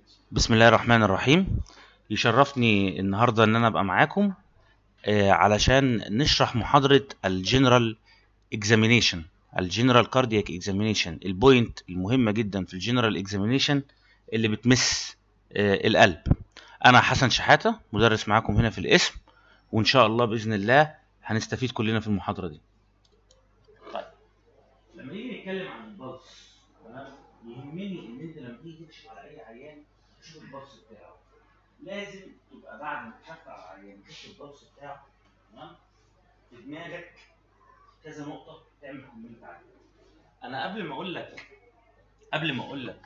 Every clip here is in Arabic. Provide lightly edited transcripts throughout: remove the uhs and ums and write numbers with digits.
بسم الله الرحمن الرحيم. يشرفني النهارده ان انا ابقى معاكم علشان نشرح محاضرة الجنرال اكزامينيشن، الجنرال كاردياك اكزامينيشن، البوينت المهمة جدا في الجنرال اكزامينيشن اللي بتمس القلب. انا حسن شحاتة، مدرس معاكم هنا في القسم، وان شاء الله باذن الله هنستفيد كلنا في المحاضرة دي. طيب، لما نيجي نتكلم عن البلس، تمام، يهمني ان انت لما تيجي تكشف على اي عيان تشوف البلس بتاعه. لازم تبقى بعد ما تشوف على العيان تشوف البلس بتاعه، تمام، في دماغك كذا نقطه تعمل كومنت عليها. انا قبل ما اقول لك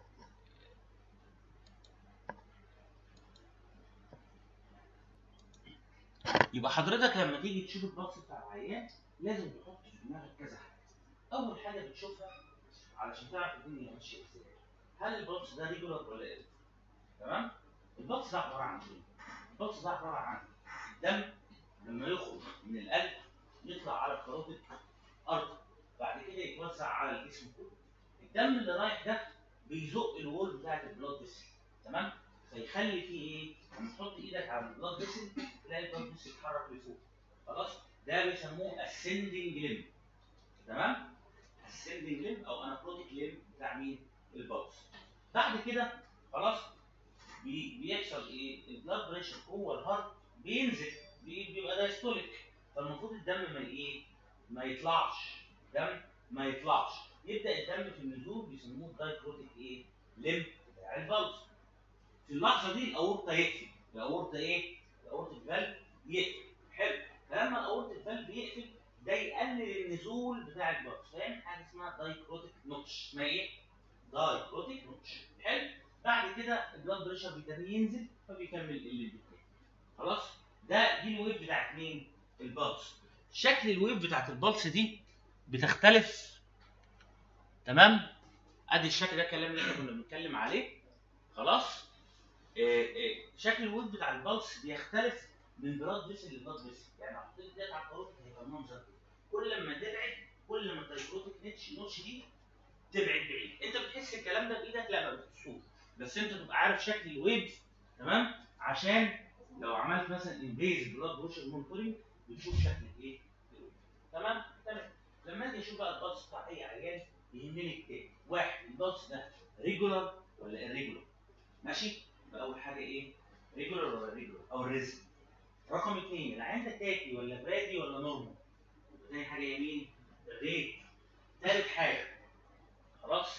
يبقى حضرتك لما تيجي تشوف البلس بتاع العيان لازم تحط في دماغك كذا حاجه. اول حاجه بتشوفها علشان تعرف الدنيا ماشيه ازاي، هل البلس ده ريجولار ولا ايه؟ تمام. البلس ده عباره عن ايه؟ البلس ده عباره عن الدم لما يخرج من القلب يطلع على الكاروتيد ارض، بعد كده يتوزع على الجسم كله. الدم اللي رايح ده بيزق الوول بتاعت البلاد فيسل، تمام، فيخلي فيه ايه؟ لما تحط ايدك على البلاد فيسل تلاقي البلاد فيسل يتحرك لفوق. خلاص، ده بيسموه اسندنج ليم، تمام، اسندنج ليم او انابروتيك ليم بتاع مين؟ البلس. بعد كده خلاص بيحصل ايه؟ البلاد بريشر جوه الهارت بينزل، بيبقى دايستوليك، فالمفروض الدم ما ايه؟ ما يطلعش، دم ما يطلعش، يبدا الدم في النزول بيسموه دايكروتيك ايه؟ ليمب بتاع البلس. في اللحظه دي الاورطه يقفل، الاورطه ايه؟ الاورطه الفالف يقفل. حلو، فلما الاورطه الفالف يقفل ده يقلل النزول بتاع البلس، فاهم؟ حاجه اسمها دايكروتيك نوتش، اسمها ايه؟ دايكروتيك نوتش. حلو، بعد كده البلاد بريشر بيبتدي ينزل فبيكمل الليمب بتاعه. خلاص، دي الويف بتاعت مين؟ البلس. شكل الويف بتاعت البلس دي بتختلف، تمام. ادي الشكل ده الكلام اللي احنا كنا بنتكلم عليه. خلاص، شكل الويف بتاع البلس بيختلف من بلاد فيسل لبلاد فيسل. يعني لو حطيت ايدك على الكاروتيد هيبقى المنظر كده، كل ما تبعد كل ما الدايكروتيك نوتش دي تبعد بعيد. انت بتحس الكلام ده بايدك؟ لا، ما بتحسوش، بس انت تبقى عارف شكل الويف، تمام، عشان لو عملت مثلا انفيز بلاد بريشر مونيتورنج بتشوف شكل ايه؟ الويف. تمام. لما اجي اشوف بقى البلس بتاع اي عيان يهمني التاني. واحد، البلس ده ريجولار ولا irregular؟ ماشي؟ يبقى اول حاجه ايه؟ ريجولار ولا irregular او الريزم. رقم اثنين، العيان ده تاكي ولا برادي ولا نورمال؟ تاني حاجه يمين الريت. ثالث حاجه، خلاص،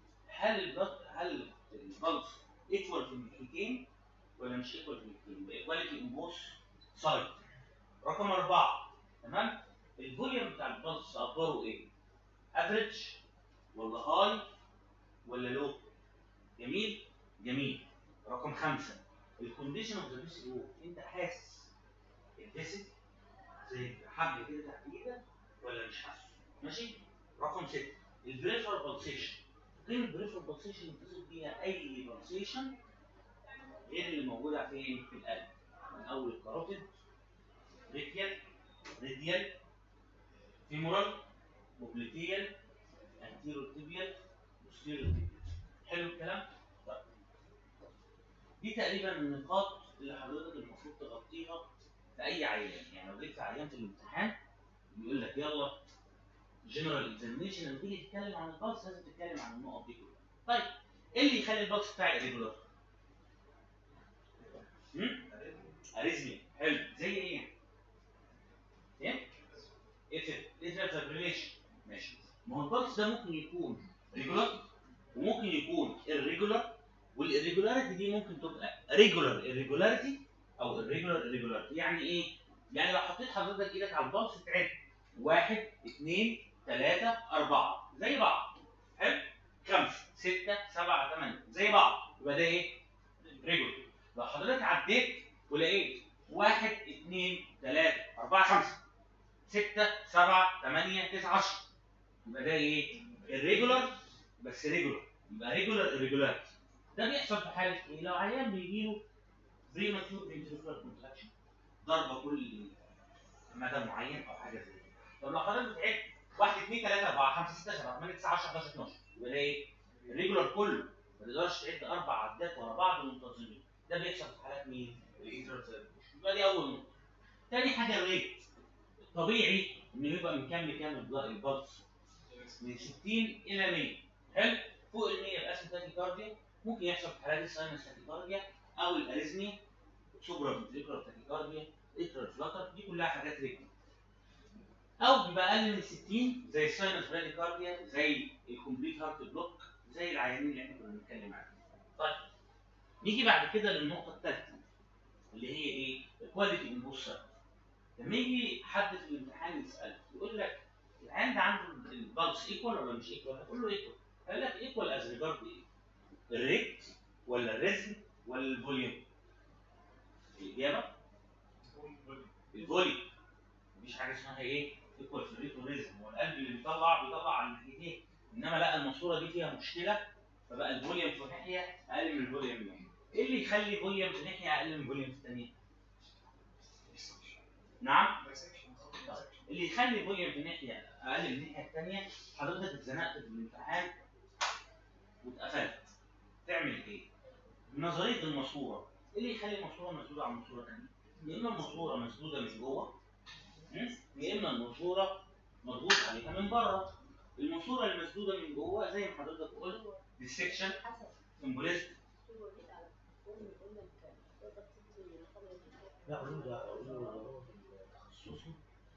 هل البلس ايكوال في الناحيتين ولا مش ايكوال في الناحيتين؟ يبقى ايكواليتي ان بوث سايد. رقم اربعه، تمام، الفوليوم بتاع البلس اخباره ايه؟ افريج ولا هاي ولا لو؟ جميل؟ جميل. رقم خمسه، الكونديشن اوف ذا فيسل وول، انت حاسس الفيسل زي حبل كده تحت ايدك ولا مش حاسه؟ ماشي؟ رقم سته، البريفر بالسيشن. كلمة بريفر بالسيشن بتصل بيها أي بالسيشن غير اللي موجودة فين؟ في القلب، من أول الكاروتيد، ريتيال، ريديال، فيمورال، موبليتيال، انتيرو تيبيال، بوستيريو تيبيال. حلو الكلام؟ طيب، دي تقريبا النقاط اللي حضرتك المفروض تغطيها في أي عيان. يعني لو جيت في عيان في الامتحان بيقول لك يلا جنرال اكزامينشن، لما تيجي تتكلم عن البلس لازم تتكلم عن النقط دي كلها. طيب، ايه اللي يخلي البلس بتاعي ريجولار؟ اريزميا. حلو، زي ايه؟ ايه؟ اتريال فابريليشن. ماشي، ما هو البلس ده ممكن يكون ريجولار وممكن يكون irregular، والirregularity دي ممكن تبقى regular irregularity او irregular irregularity. يعني ايه؟ يعني لو حطيت حضرتك ايدك على البلس تعد 1 2 3 4 زي بعض، حلو، 5 6 7 8 زي بعض، يبقى ده ايه؟ ريجولار. لو حضرتك عديت ولقيت 1 2 3 4 5 6 7 8 9 10، يبقى ده ايه؟ الريجولار. بس ريجولار، يبقى ريجولار irregularity. ده بيحصل في حاله ايه؟ لو عيان بيجي له بريماتور فنتريكولار كونتراكشن، ضربه كل مدى معين او حاجه زي كده. طب لو حضرتك بتعد 1 2 3 4 5 6 7 8 9 10 11 12، يبقى ده ايه؟ الريجولار كله. ما تقدرش تعد 4 عدات ورا بعض منتظمين. ده بيحصل في حالات مين؟ الانترال سيركيوليشن. يبقى دي اول نقطه. تاني حاجه الريت. طبيعي انه يبقى من كام لكام البلس؟ من 60 الى 100. حلو؟ فوق ال 100 يبقى اسمه تاكيكارديا. ممكن يحصل في حالات الساينس تاكيكارديا او الاريزميا، سوبرا فنتريكولار تاكيكارديا، اترال فلاتر، دي كلها حاجات ريتم. او بيبقى اقل من 60 زي الساينس براديكارديا، زي الكومبليت هارت بلوك، زي العيانين اللي احنا كنا بنتكلم عنهم. طيب نيجي بعد كده للنقطه الثالثه اللي هي ايه؟ الكواليتي انبوستر. لما يجي حد في الامتحان يسالك يقول لك العيان ده عنده البلس ايكوال ولا مش ايكوال؟ هتقول له ايكوال. قال لك ايكوال از ريجارد ايه؟ الريت ولا الريزم ولا الفوليوم؟ الاجابه الفوليوم. مفيش حاجه اسمها ايه؟ ايكوال في الريت والريزم. هو القلب اللي بيطلع على الناحيتين، انما لا الماسوره دي فيها مشكله فبقى الفوليوم في ناحيه اقل من الفوليوم اللي هنا. ايه اللي يخلي الفوليوم في ناحيه اقل من الفوليوم في الثانيه؟ نعم؟ اللي يخلي الفوليوم في ناحيه اقل من الناحيه الثانيه، حضرتك اتزنقت في الامتحان واتقفلت. تعمل ايه؟ بنظريه الماسوره. ايه اللي يخلي الماسوره مسدوده عن ماسوره ثانيه؟ يا اما الماسوره مسدوده من جوه، يا اما الماسوره مضغوط عليها من بره. الماسوره المسدوده من جوه زي ما حضرتك قلت ديسكشن، امبوليزم. لا قولوا ده قولوا تخصصي.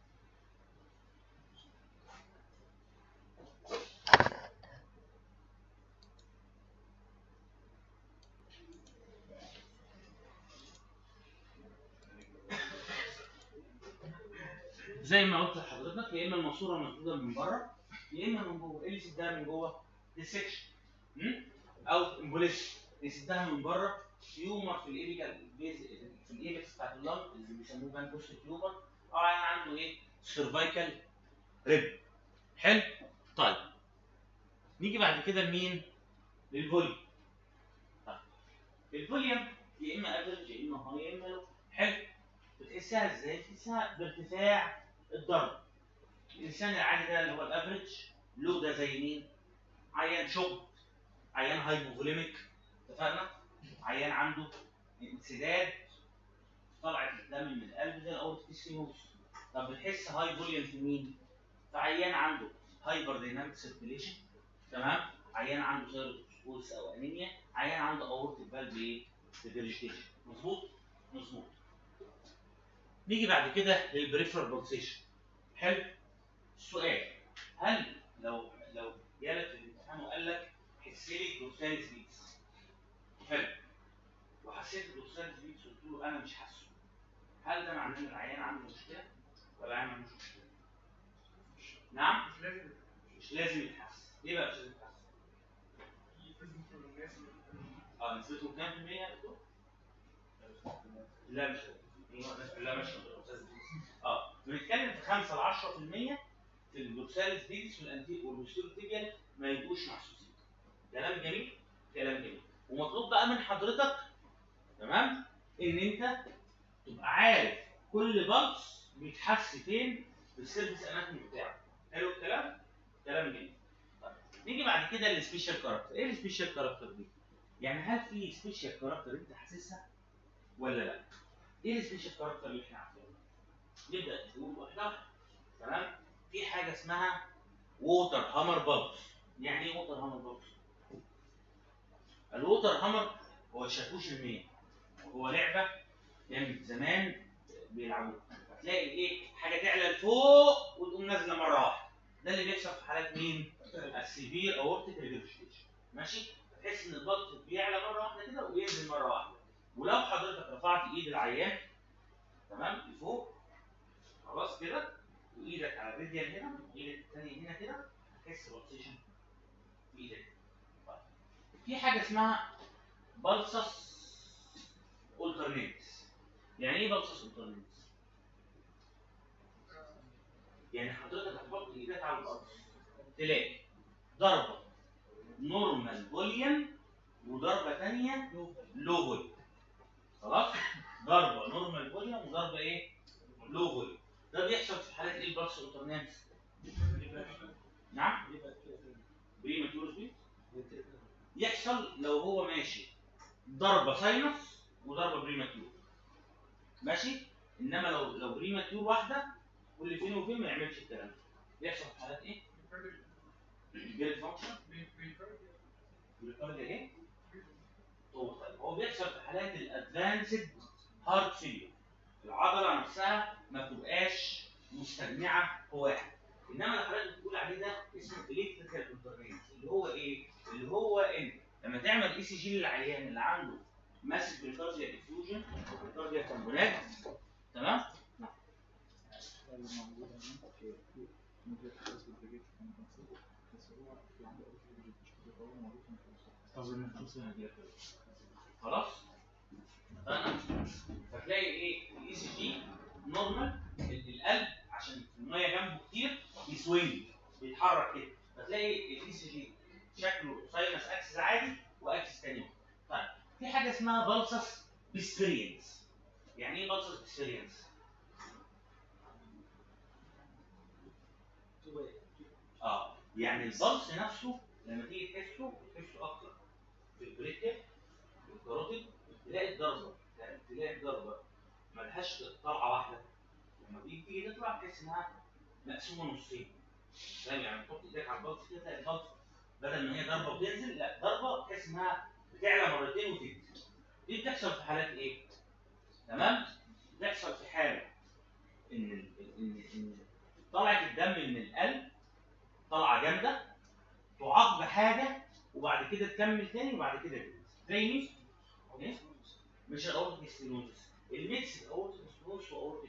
زي ما قلت لحضرتك يا اما الماسوره مسدوده من بره يا اما من جوه. ايه اللي يسدها من جوه؟ ديسكشن او امبوليزم. يسدها من بره تيومر في الابيكال في الايبكس بتاعت اللنج اللي بيسموه بانكوست تيومر، او عنده ايه؟ سيرفايكال ريب. حلو؟ طيب نيجي بعد كده لمين؟ للفوليوم. طيب الفوليوم يا اما افريج يا اما هاي يا اما لو. حلو؟ بتحسها ازاي؟ بتحسها بارتفاع الضرب. الانسان العادي ده اللي هو الافريج لو ده زي مين؟ عيان شوك، عيان هايبوفوليميك، اتفقنا؟ عيان عنده انسداد طلعت الدم من القلب زي الاورتيسينوس. طب بنحس هاي فوليوم في مين؟ في عيان عنده هايبر دايناميك سيركيليشن، تمام؟ عيان عنده سيروتوكسيكوز او انيميا، عيان عنده اورتيك فالف ايه؟ ريجيريتيشن. مظبوط؟ مظبوط. نيجي بعد كده للبريفرال بولسيشن. حلو؟ السؤال هل لو جالك في الامتحان وقال لك حس لي دورساليس بيتس، حلو، وحسيت بدورساليس بيتس قلت له انا مش حاسه، هل ده معناه ان العيان عنده مشكله ولا العيان ما عندوش مشكله؟ نعم؟ مش لازم يتحس. ليه بقى مش لازم يتحس؟ نسبتهم كام في المية يا دكتور؟ لا مش لازم. الناس كلها ماشيه بنتكلم في 5 ل 10% في الدورساليس بيتس والبوستيريور تيبيال ما يبقوش محسوسين. كلام جميل؟ كلام جميل. ومطلوب بقى من حضرتك، تمام، ان انت تبقى عارف كل بلس بيتحس فين في السيرفيس اناتومي بتاعه. حلو الكلام؟ كلام جميل. طيب نيجي بعد كده للسبيشال كاركتر. ايه السبيشال كاركتر دي؟ يعني هل في سبيشال كاركتر انت حاسسها ولا لا؟ ايه السبيشال كاركتر اللي احنا عارفينها؟ نبدا نقول واحده واحده. تمام؟ في حاجه اسمها ووتر هامر بلس. يعني ايه ووتر هامر بلس؟ الووتر هامر هو شاكوش المياه. هو لعبه كان زمان بيلعبوها. هتلاقي ايه؟ حاجه تعلى لفوق وتقوم نازله مره واحده. ده اللي بيحصل في حالات مين؟ السيفير اورتيك ريجريشن. ماشي؟ تحس ان الضغط بيعلى مره واحده كده وينزل مره واحده. ولو حضرتك رفعت ايد العيان تمام لفوق خلاص كده، وايدك على الراديال هنا وايدك الثانيه هنا كده، هتحس بالسيشن في ايدك. طيب في حاجه اسمها بالسس اولترنيتس. يعني ايه بالسس اولترنيتس؟ يعني حضرتك هتحط ايدك على الارض تلاقي ضربه نورمال فوليوم وضربه ثانيه لو فوليوم. خلاص؟ ضربه نورمال فوليوم وضربه ايه؟ لو فوليوم. ده بيحصل في حالات ايه البلس اولترنيتس؟ نعم؟ بريماتور سبيد؟ يحصل لو هو ماشي ضربه ساينس وضربه بريماتيور، ماشي. انما لو بريماتيور واحده كل فين وفين ما يعملش الكلام ده. بيحصل في حالات ايه؟ جيل فانكشن بريكارديا ايه؟ هو بيحصل في حالات الادفانسد هارت فيلير، العضله نفسها ما بتبقاش مستجمعه في واحد. انما اللي حضرتك بتقول عليه ده اسمه الكتريكال انترفيرنس، اللي هو ايه؟ اللي هو ان لما تعمل اي سي جي للعيان اللي عنده ماسك بريكارديا افيوجن او بريكارديا تمبونات، تمام؟ خلاص؟ فتلاقي ايه؟ الاي سي جي نورمال، القلب عشان الميه جنبه كتير بيسوينج بيتحرك كده، فتلاقي الاي سي جي شكله ساينس اكسس عادي واكسس تاني. طيب في حاجه اسمها بالسس بيسبيرينس. يعني ايه بالسس بيسبيرينس؟ يعني البلس نفسه لما تيجي تحسه اكتر في البريكل في الكاروتيد، تلاقي الضربه ملهاش طلعه واحده، لما تيجي تطلع تحس انها مقسومه نصين. فاهم؟ يعني تحط ايدك على البلس كده تلاقي البلس بدل ما هي ضربه وتنزل، لا ضربه تحس انها بتعلى مرتين وتنزل. دي بتحصل في حالات ايه؟ تمام؟ بتحصل في حاله ان طلعت الدم من القلب طلعه جامده تعاق بحاجه وبعد كده تكمل تاني وبعد كده تنزل. زي مين؟ مش الاورتيك ستينوزس، الميكس الاورتيك ستينوزس واورتيك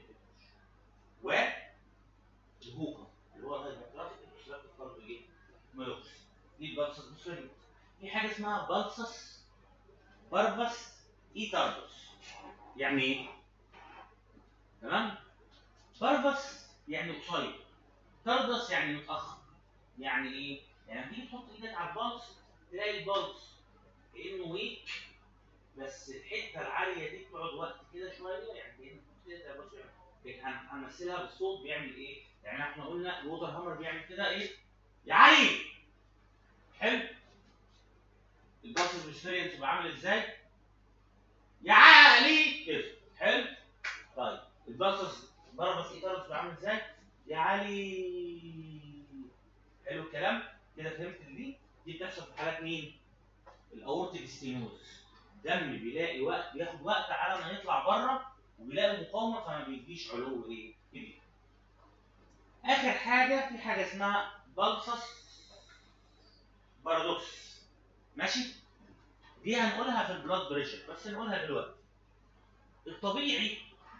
والهوكا اللي هو الهايبرترافيك الاوكسيلاتيك كارديو مايوبس. دي البالسس بسفيريت. في حاجه اسمها بالسس باربس ايتاردوس. يعني ايه؟ تمام؟ باربس يعني قصير، تاردوس يعني متاخر. يعني ايه؟ يعني لما تيجي تحط ايدك على البالس تلاقي البالس كانه ويك، بس الحته العاليه دي بتقعد وقت كده شويه، يعني كده بص هنمثلها بالصوت بيعمل ايه؟ يعني احنا قلنا الووتر هامر بيعمل كده ايه؟ يا علي. حلو؟ البالس اكسبيرينس بيبقى عامل ازاي؟ يا علي كده. حلو؟ طيب البالس باربس ايتارس بيبقى عامل ازاي؟ يا علي. حلو الكلام؟ كده فهمت دي بتحصل في حالات مين؟ الاورتيك ستينوز. دم بيلاقي وقت، بياخد وقت على ما يطلع بره وبيلاقي مقاومه فما بيديش علو ايه؟ كبير. اخر حاجه في حاجه اسمها بالسس بارادوكس. ماشي؟ دي هنقولها في البلاد بريشر بس نقولها دلوقتي. الطبيعي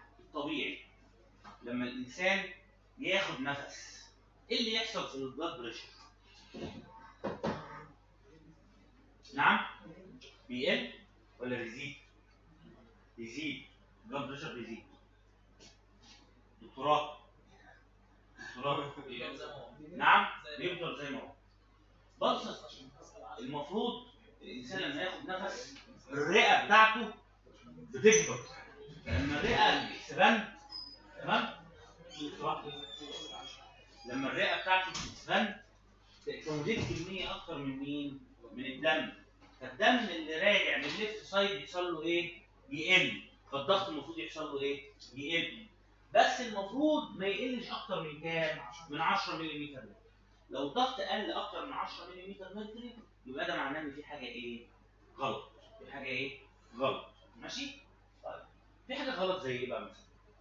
لما الانسان ياخد نفس ايه اللي يحصل في البلاد بريشر؟ نعم؟ بيقل ولا بيزيد؟ بيزيد. البلاد بريشر بيزيد. دكتوراه نعم بيفضل زي ما هو. بلسس المفروض الانسان لما ياخد نفس الرئه بتاعته بتكبر. لما الرئه اكسباند، تمام؟ لما الرئه بتاعته بتكسباند تكونجيت كميه اكتر من مين؟ من الدم. فالدم اللي راجع من الليفت سايد يحصل له ايه؟ يقل. فالضغط المفروض يحصل له ايه؟ يقل. بس المفروض ما يقلش اكتر من كام؟ من 10 ملم. لو الضغط قل اكتر من 10 ملم مركوري يبقى ده معناه ان في حاجه ايه؟ غلط. في حاجه ايه؟ غلط. ماشي؟ طيب في حاجه غلط زي ايه بقى مثلا؟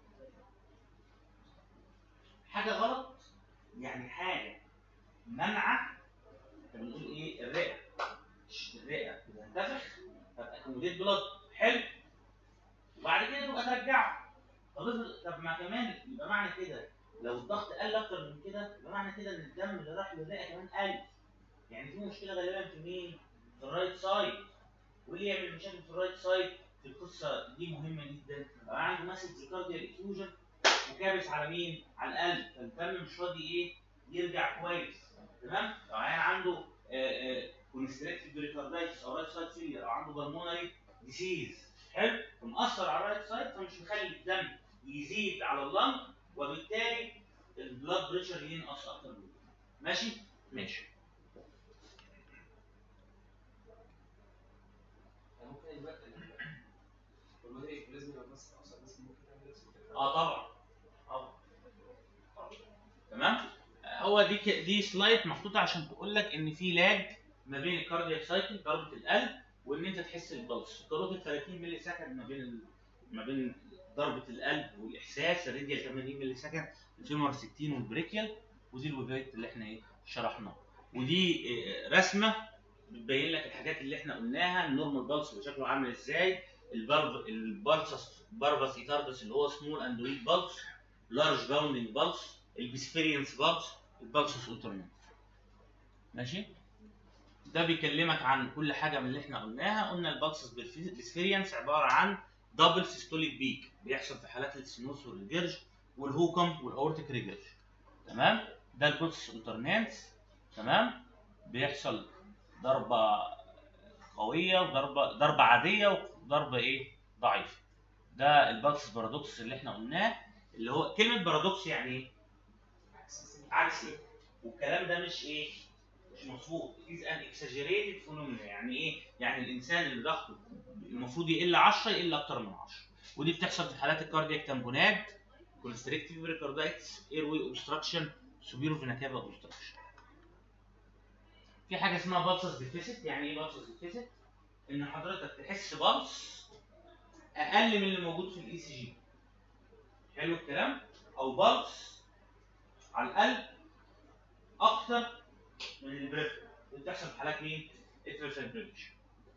حاجه غلط يعني حاجه منعه. بنقول ايه؟ الرئه بتنتفخ فتاكوموديت بلاد. حلو؟ وبعد كده تبقى ترجعه. طب ما كمان يبقى معنى كده لو الضغط قل اكتر من كده يبقى معنى كده ان الدم اللي راح للرئه كمان قل. يعني في مشكله غالبا في مين؟ في الرايت سايد. واللي يعمل مشاكل في الرايت سايد في القصه دي مهمه جدا. يبقى عنده ماسك بريكارديال افيوجن وكابس على مين؟ على القلب، فالدم مش راضي ايه؟ يرجع كويس. تمام؟ لو عيان عنده كونستريكتيف بريكاردايتس او رايت سايد فيلير او عنده بالمونري ديسيز، حلو؟ فمأثر على الرايت سايد فمش مخلي الدم يزيد على اللنج وبالتالي البلاد بريشر ينقص اكتر منه. ماشي؟ ماشي. طبعا. تمام. هو دي سلايد محطوطه عشان تقول لك ان في لاج ما بين الكاردياك سايكل ضربه القلب وان انت تحس البلس. الكاروتيد 30 مللي سكند ما بين ضربه القلب والاحساس. الراديال 80 مللي سكند. الفيمور 60 والبريكيال. ودي الويفات اللي احنا شرحناها. ودي رسمه بتبين لك الحاجات اللي احنا قلناها. النورمال بالس شكله عامل ازاي. البالسس بارفاس ايتاردس اللي هو سمول اند ويك بالس. لارج باوندنج بالس. البيسفيرينس بالس. البالسس الترنت. ماشي. ده بيكلمك عن كل حاجه من اللي احنا قلناها. قلنا البالسس بيسفيرينس عباره عن دبل سيستوليك بيك بيحصل في حالات السينوس والريجرج والهوكم والاورتيك ريجرج. تمام. ده البالسس الترنانس. تمام. بيحصل ضربه قويه وضربه عاديه وضربه ضعيفه. ده البالسس بارادوكس اللي احنا قلناه. اللي هو كلمه بارادوكس يعني ايه؟ عكسي. والكلام ده مش مظبوط. is an exaggerated phenomena. يعني ايه؟ يعني الانسان اللي ضغطه المفروض يقل 10 يقل اكتر من 10. ودي بتحصل في حالات الكاردياك تامبونات، كونستريكتيف بريكاردايتس، اير واي اوبستراكشن، سوبيرو فينا كافا اوبستراكشن. في حاجه اسمها بالسس ديفيسيت. يعني ايه بالسس ديفيسيت؟ ان حضرتك تحس بالس اقل من اللي موجود في الاي سي جي. حلو الكلام؟ او بالس على القلب اكتر من البريفر. بتحصل في حالات مين؟ اتريال فايبريليشن.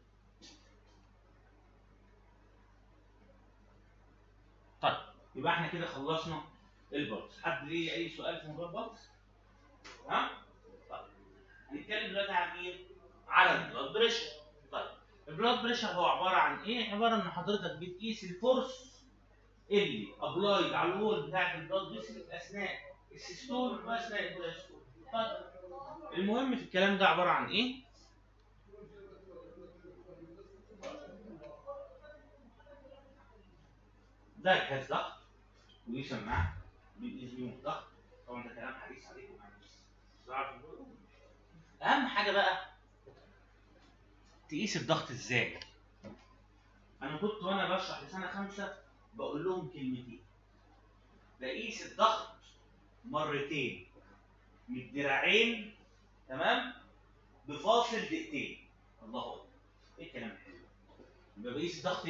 طيب يبقى احنا كده خلصنا البلس. حد ليه اي سؤال في موضوع البلس؟ ها؟ طيب هنتكلم دلوقتي عن مين؟ على البلاد بريشر. طيب البلاد بريشر هو عباره عن ايه؟ عباره ان حضرتك بتقيس الفورس اللي ابلايد على الوول بتاعت البلاد فيسل اثناء السيستول واثناء الدايستول. طيب المهم في الكلام ده عباره عن ايه؟ ده جهاز ضغط ودي سماعه بنقيس بيهم الضغط. طبعا ده كلام حديث عليكم يعني. اهم حاجه بقى تقيس الضغط ازاي. انا كنت وانا بشرح لسنه 5 بقول لهم كلمتين. بقيس الضغط مرتين من الدراعين. تمام. بفاصل دقيقتين. الله اكبر. ايه الكلام الحلو. يبقى بقيس الضغط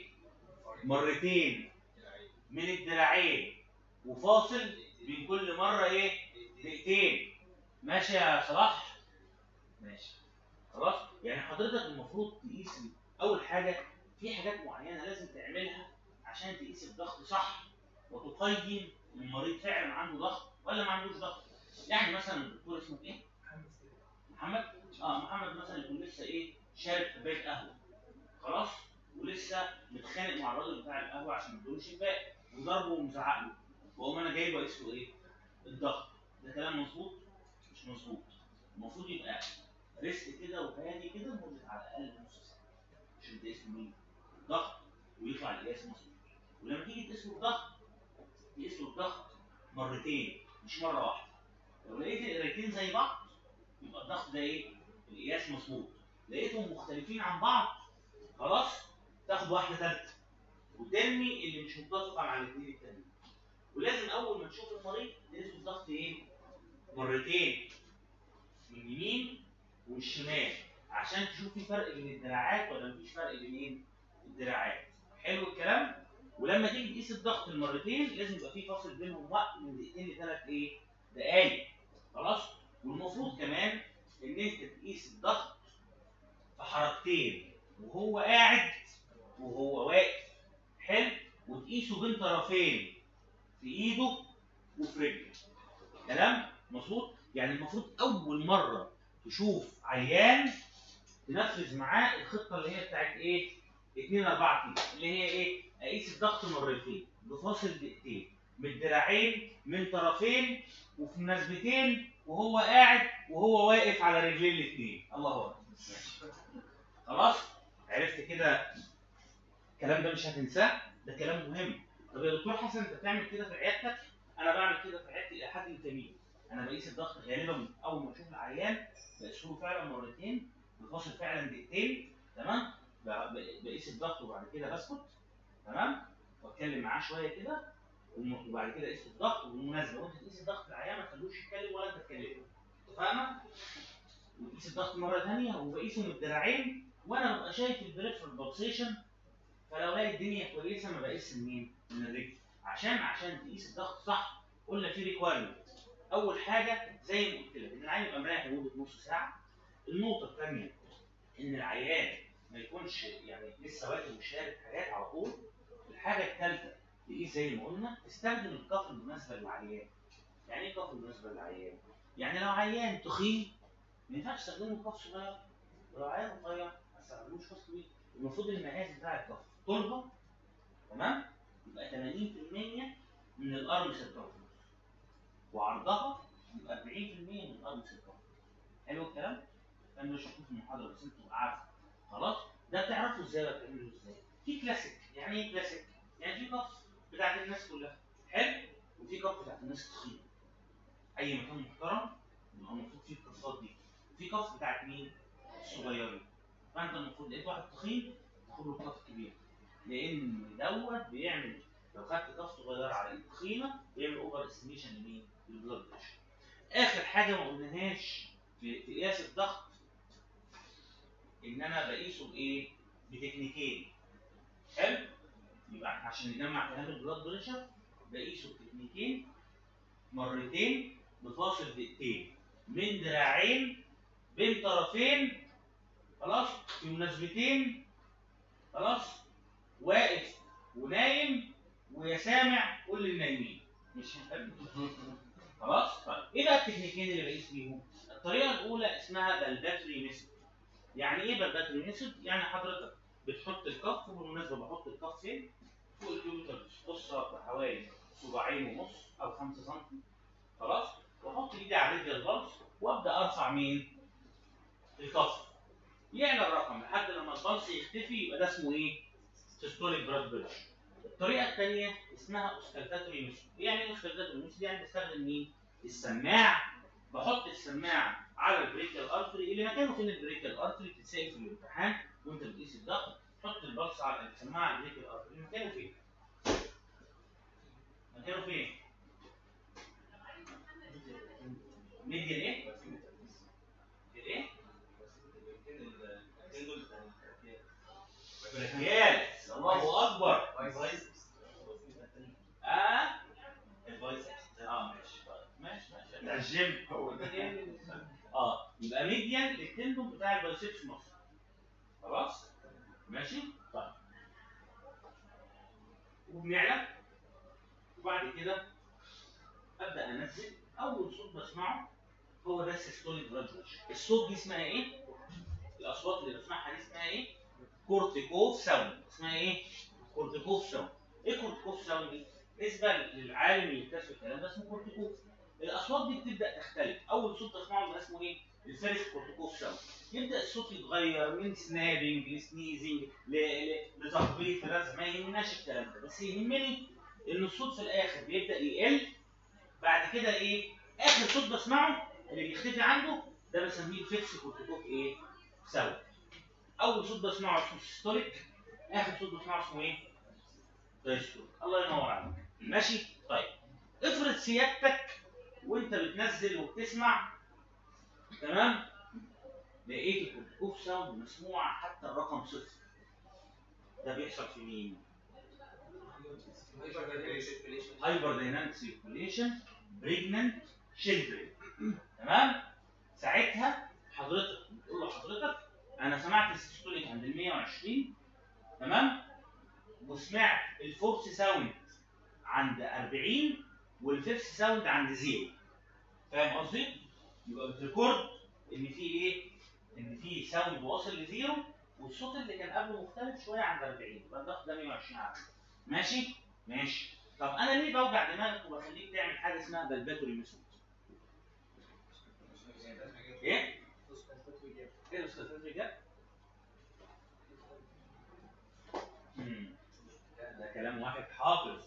مرتين من الدراعين وفاصل بين كل مره دقيقتين. ماشي يا صلاح؟ ماشي. خلاص. يعني حضرتك المفروض تقيس اول حاجه في حاجات معينه لازم تعملها عشان تقيس الضغط صح وتقيم المريض فعلا عنده ضغط ولا ما عندوش ضغط. يعني مثلا الدكتور اسمه ايه؟ محمد. محمد مثلا يكون لسه شارب كوبايه قهوه. خلاص. ولسه متخانق مع الراجل بتاع القهوه عشان ما ادوش الباقي وضربه ومزعق له. واقوم انا جايبه اقيس له الضغط. ده كلام مظبوط؟ مش مظبوط. المفروض يبقى ريست كده وهادي كده لمده على الاقل نص ساعه عشان تقيس مين؟ الضغط ويطلع القياس مظبوط. ولما تيجي تقيس له الضغط تقيس له الضغط مرتين مش مره واحده. لو لقيت القرايتين زي بعض يبقى الضغط ده القياس مظبوط. لقيتهم مختلفين عن بعض خلاص تاخد واحده ثالثه وترمي اللي مش متفقه مع الاثنين التانيين. ولازم اول ما تشوف المريض تقيس الضغط مرتين من اليمين والشمال عشان تشوف في فرق بين الدراعات ولا مفيش فرق بين الدراعات. حلو الكلام. ولما تيجي تقيس الضغط المرتين لازم يبقى في فاصل بينهم وقت من دقيقتين لثلاث دقايق. خلاص. والمفروض كمان ان انت تقيس الضغط في حركتين وهو قاعد وهو واقف. حلو. وتقيسه بين طرفين في ايده وفي رجله. كلام مظبوط. يعني المفروض اول مره تشوف عيان تنفذ معاه الخطه اللي هي بتاعت 2 4 كيلو اللي هي اقيس الضغط مرتين بفاصل دقيقتين من الدراعين من طرفين وفي مناسبتين وهو قاعد وهو واقف على رجلين الاثنين. الله اكبر. خلاص. عرفت كده الكلام ده مش هتنساه. ده كلام مهم. طب يا دكتور حسن انت بتعمل كده في عيادتك؟ انا بعمل كده في عيادتي الى حد كبير. انا بقيس الضغط غالبا اول ما اشوف العيان بقيسه فعلا مرتين بفاصل فعلا دقيقتين. تمام. بقيس الضغط وبعد كده بسكت تمام؟ واتكلم معاه شويه كده وبعد كده اقيس الضغط. وبالمناسبه وانت تقيس الضغط العيان ما تخلوش يتكلم ولا انت تكلمه. اتفقنا؟ وتقيس الضغط مره ثانيه وبقيسه من الدراعين وانا ببقى شايف البريفرال بالسيشن. فلو الاقي الدنيا كويسه ما بقيس منين؟ من الرجل. عشان تقيس الضغط صح قلنا في ريكوايرمنت. اول حاجه زي ما قلت لك ان العيان يبقى مريح لمده نص ساعه. النقطه الثانيه ان العيان ما يكونش يعني لسه واكل وشارب حاجات على طول. الحاجه الثالثه تقيس زي ما قلنا تستخدم الكف المناسبه للعيان. يعني ايه كف المناسبه للعيان؟ يعني لو عيان تخين ما ينفعش تستخدمه كف صغير، ولو عيان رفيع ما تستخدموش كف طويل. المفروض المقاس بتاع الكف طولها تمام يبقى 80% من الارم سيركمفرنس وعرضها يبقى 40% من الارم سيركمفرنس. حلو الكلام؟ انا مش هشوف المحاضره بس انتوا عارفوا خلاص. ده بتعرفوا ازاي ولا بتعملوا ازاي؟ في كلاسيك. يعني ايه كلاسيك؟ يعني في كف بتاعت الناس كلها حلو وفي كف بتاعت الناس التخينه. اي مكان محترم يبقى المفروض فيه الكفات دي. في كف بتاعت مين؟ الصغيرين. فانت المفروض لقيت واحد تخين تاخد له كف كبير لان دوت بيعمل لو خدت كف صغيره على ايد تخينه بيعمل اوفر استيميشن لمين؟ للبلاد بريشر. اخر حاجه ما قلناهاش في قياس الضغط ان انا بقيسه بايه؟ بتكنيكين. حلو؟ يبقى احنا عشان نجمع كلام البلاد بريشر بقيسه بتكنيكين مرتين بفاصل دقيقتين من دراعين بين طرفين خلاص في مناسبتين خلاص واقف ونايم ويا سامع كل النايمين مش خلاص. طيب ايه بقى التكنيكين اللي بقيس بيهم؟ الطريقه الاولى اسمها بالباتري ميثود. يعني ايه بالباتري ميثود؟ يعني حضرتك بتحط الكف وبالمناسبه بحط الكف فين؟ فوق الكمبيوتر قصه بحوالي صباعين ونص او 5 سم خلاص. واحط ايدي على رجل البلس وابدا ارفع مين؟ الكف. يعلى الرقم لحد لما البلس يختفي يبقى ده اسمه ايه؟ سيستوليك براد بريشر. الطريقه الثانيه اسمها اوسكالتاتوري ميثود. يعني ايه اوسكالتاتوري ميثود؟ يعني بستخدم مين؟ السماعه. بحط السماعه على البريكال ارتري اللي مكانه فين البريكال ارتري؟ بتتسال في الامتحان وانت بتقيس الضغط تحط البلس على السماعه على البريكال ارتري. مكانه فين؟ مكانه فين؟ ميديال ايه؟ الايه؟ بريكيالس. الله اكبر. ماشي بتاع الجيم هو يبقى ميديان للتندون بتاع البايسبس مصر. خلاص؟ ماشي؟ طيب وبنعلى وبعد كده ابدا انزل. اول صوت بسمعه هو ده السيستوليك براد بريشر. الصوت دي اسمها ايه؟ الاصوات اللي بسمعها دي اسمها ايه؟ كورتيكوف ساوند. اسمها ايه؟ كورتيكوف ساوند. ايه كورتيكوف ساوند دي؟ بالنسبه للعالم اللي اكتشف الكلام ده اسمه كورتيكوف. الاصوات دي بتبدا تختلف. اول صوت تسمعه يبقى اسمه ايه؟ الفيرست كورتيكوف ساوند. يبدا الصوت يتغير من سنابنج لسنيزنج لتخبيط لرزع. ما يهمناش الكلام ده بس يهمني ان الصوت في الاخر بيبدا يقل. بعد كده ايه؟ اخر صوت بسمعه اللي بيختفي عنده ده بسميه الفيكس كورتيكوف ايه؟ ساوند. اول صوت بسمعه اسمه سيستوليك. اخر صوت بسمعه اسمه ايه؟ دايستوليك. الله ينور عليك. ماشي؟ طيب افرض سيادتك وانت بتنزل وبتسمع تمام لقيت الكورتيكوف ساوند مسموعه حتى الرقم 0. ده بيحصل في مين؟ هايبر دايناميك سيركيوليشن بريجننت شيلدرن. تمام؟ ساعتها حضرتك بتقول له حضرتك انا سمعت السيستوليك عند ال 120 تمام؟ وسمعت الفورث ساوند عند 40 والفيفث ساوند عند 0. فاهم قصدي؟ يبقى بتريكورد ان في ايه؟ ان في ساوند واصل لزيرو والصوت اللي كان قبله مختلف شويه عند 40 يبقى الضغط ده 120 عندك. ماشي؟ ماشي. طب انا ليه بوجع دماغك وبخليك تعمل حاجه اسمها بالباتوري ميثود؟ ايه؟ ايه الاوسكالتاتوري جاب؟ ده كلام واحد حافظ.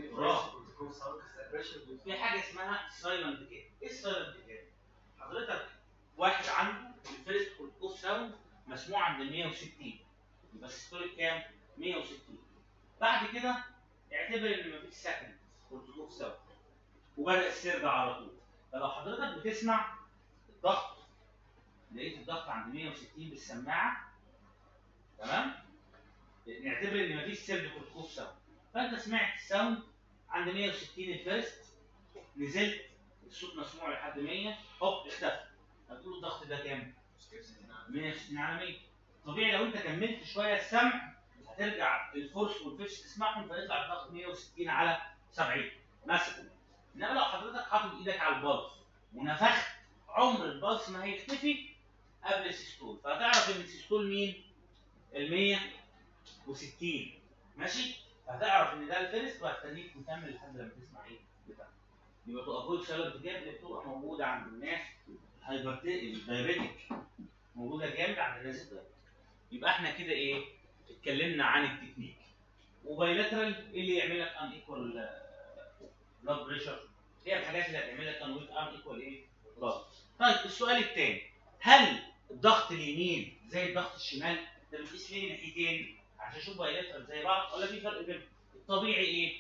في حاجه اسمها سايلنت كير. ايه السايلنت كير؟ حضرتك واحد عنده الفيرست كورتيكوف ساوند مسموع عند 160 يبقى السيستوليك كام؟ 160. بعد بعد كده اعتبر ان مفيش سكن كورتيكوف سوا وبدا السير ده على طول. فلو حضرتك بتسمع الضغط، لقيت الضغط عند 160 بالسماعه، تمام؟ نعتبر ان مفيش سير كورتيكوف سوا، فانت سمعت الساوند عند 160 الفيرست، نزلت الصوت مسموع لحد 100، هوب اختفى. هتقول الضغط ده كام؟ 160 على 100. طبيعي لو انت كملت شويه السمع هترجع الفورس والفيش تسمعهم فيطلع الضغط 160 على 70 مثلا. انما لو حضرتك حاطط ايدك على البلس ونفخت، عمر البلس ما هيختفي قبل السيستول، فهتعرف ان السيستول مين؟ ال 160 ماشي؟ فهتعرف ان ده الفيرست وهتخليك مكمل لحد لما تسمع ايه؟ بتاعك. يبقى تقفول شلل الجاب اللي بتبقى موجوده عند الناس الدايابيتك، موجوده جامد عند الناس الدايابيتك. يبقى احنا كده ايه؟ اتكلمنا عن التكنيك. وبايلاترال ايه اللي يعمل لك ان ايكوال بلاد بريشر؟ هي الحاجات اللي هتعمل لك ان ايكوال ايه؟ بلاد. طيب السؤال الثاني، هل الضغط اليمين زي الضغط الشمال؟ ده بتقيس ليه ناحيتين عشان اشوف بايلاترال زي بعض ولا في فرق بينهم؟ الطبيعي ايه؟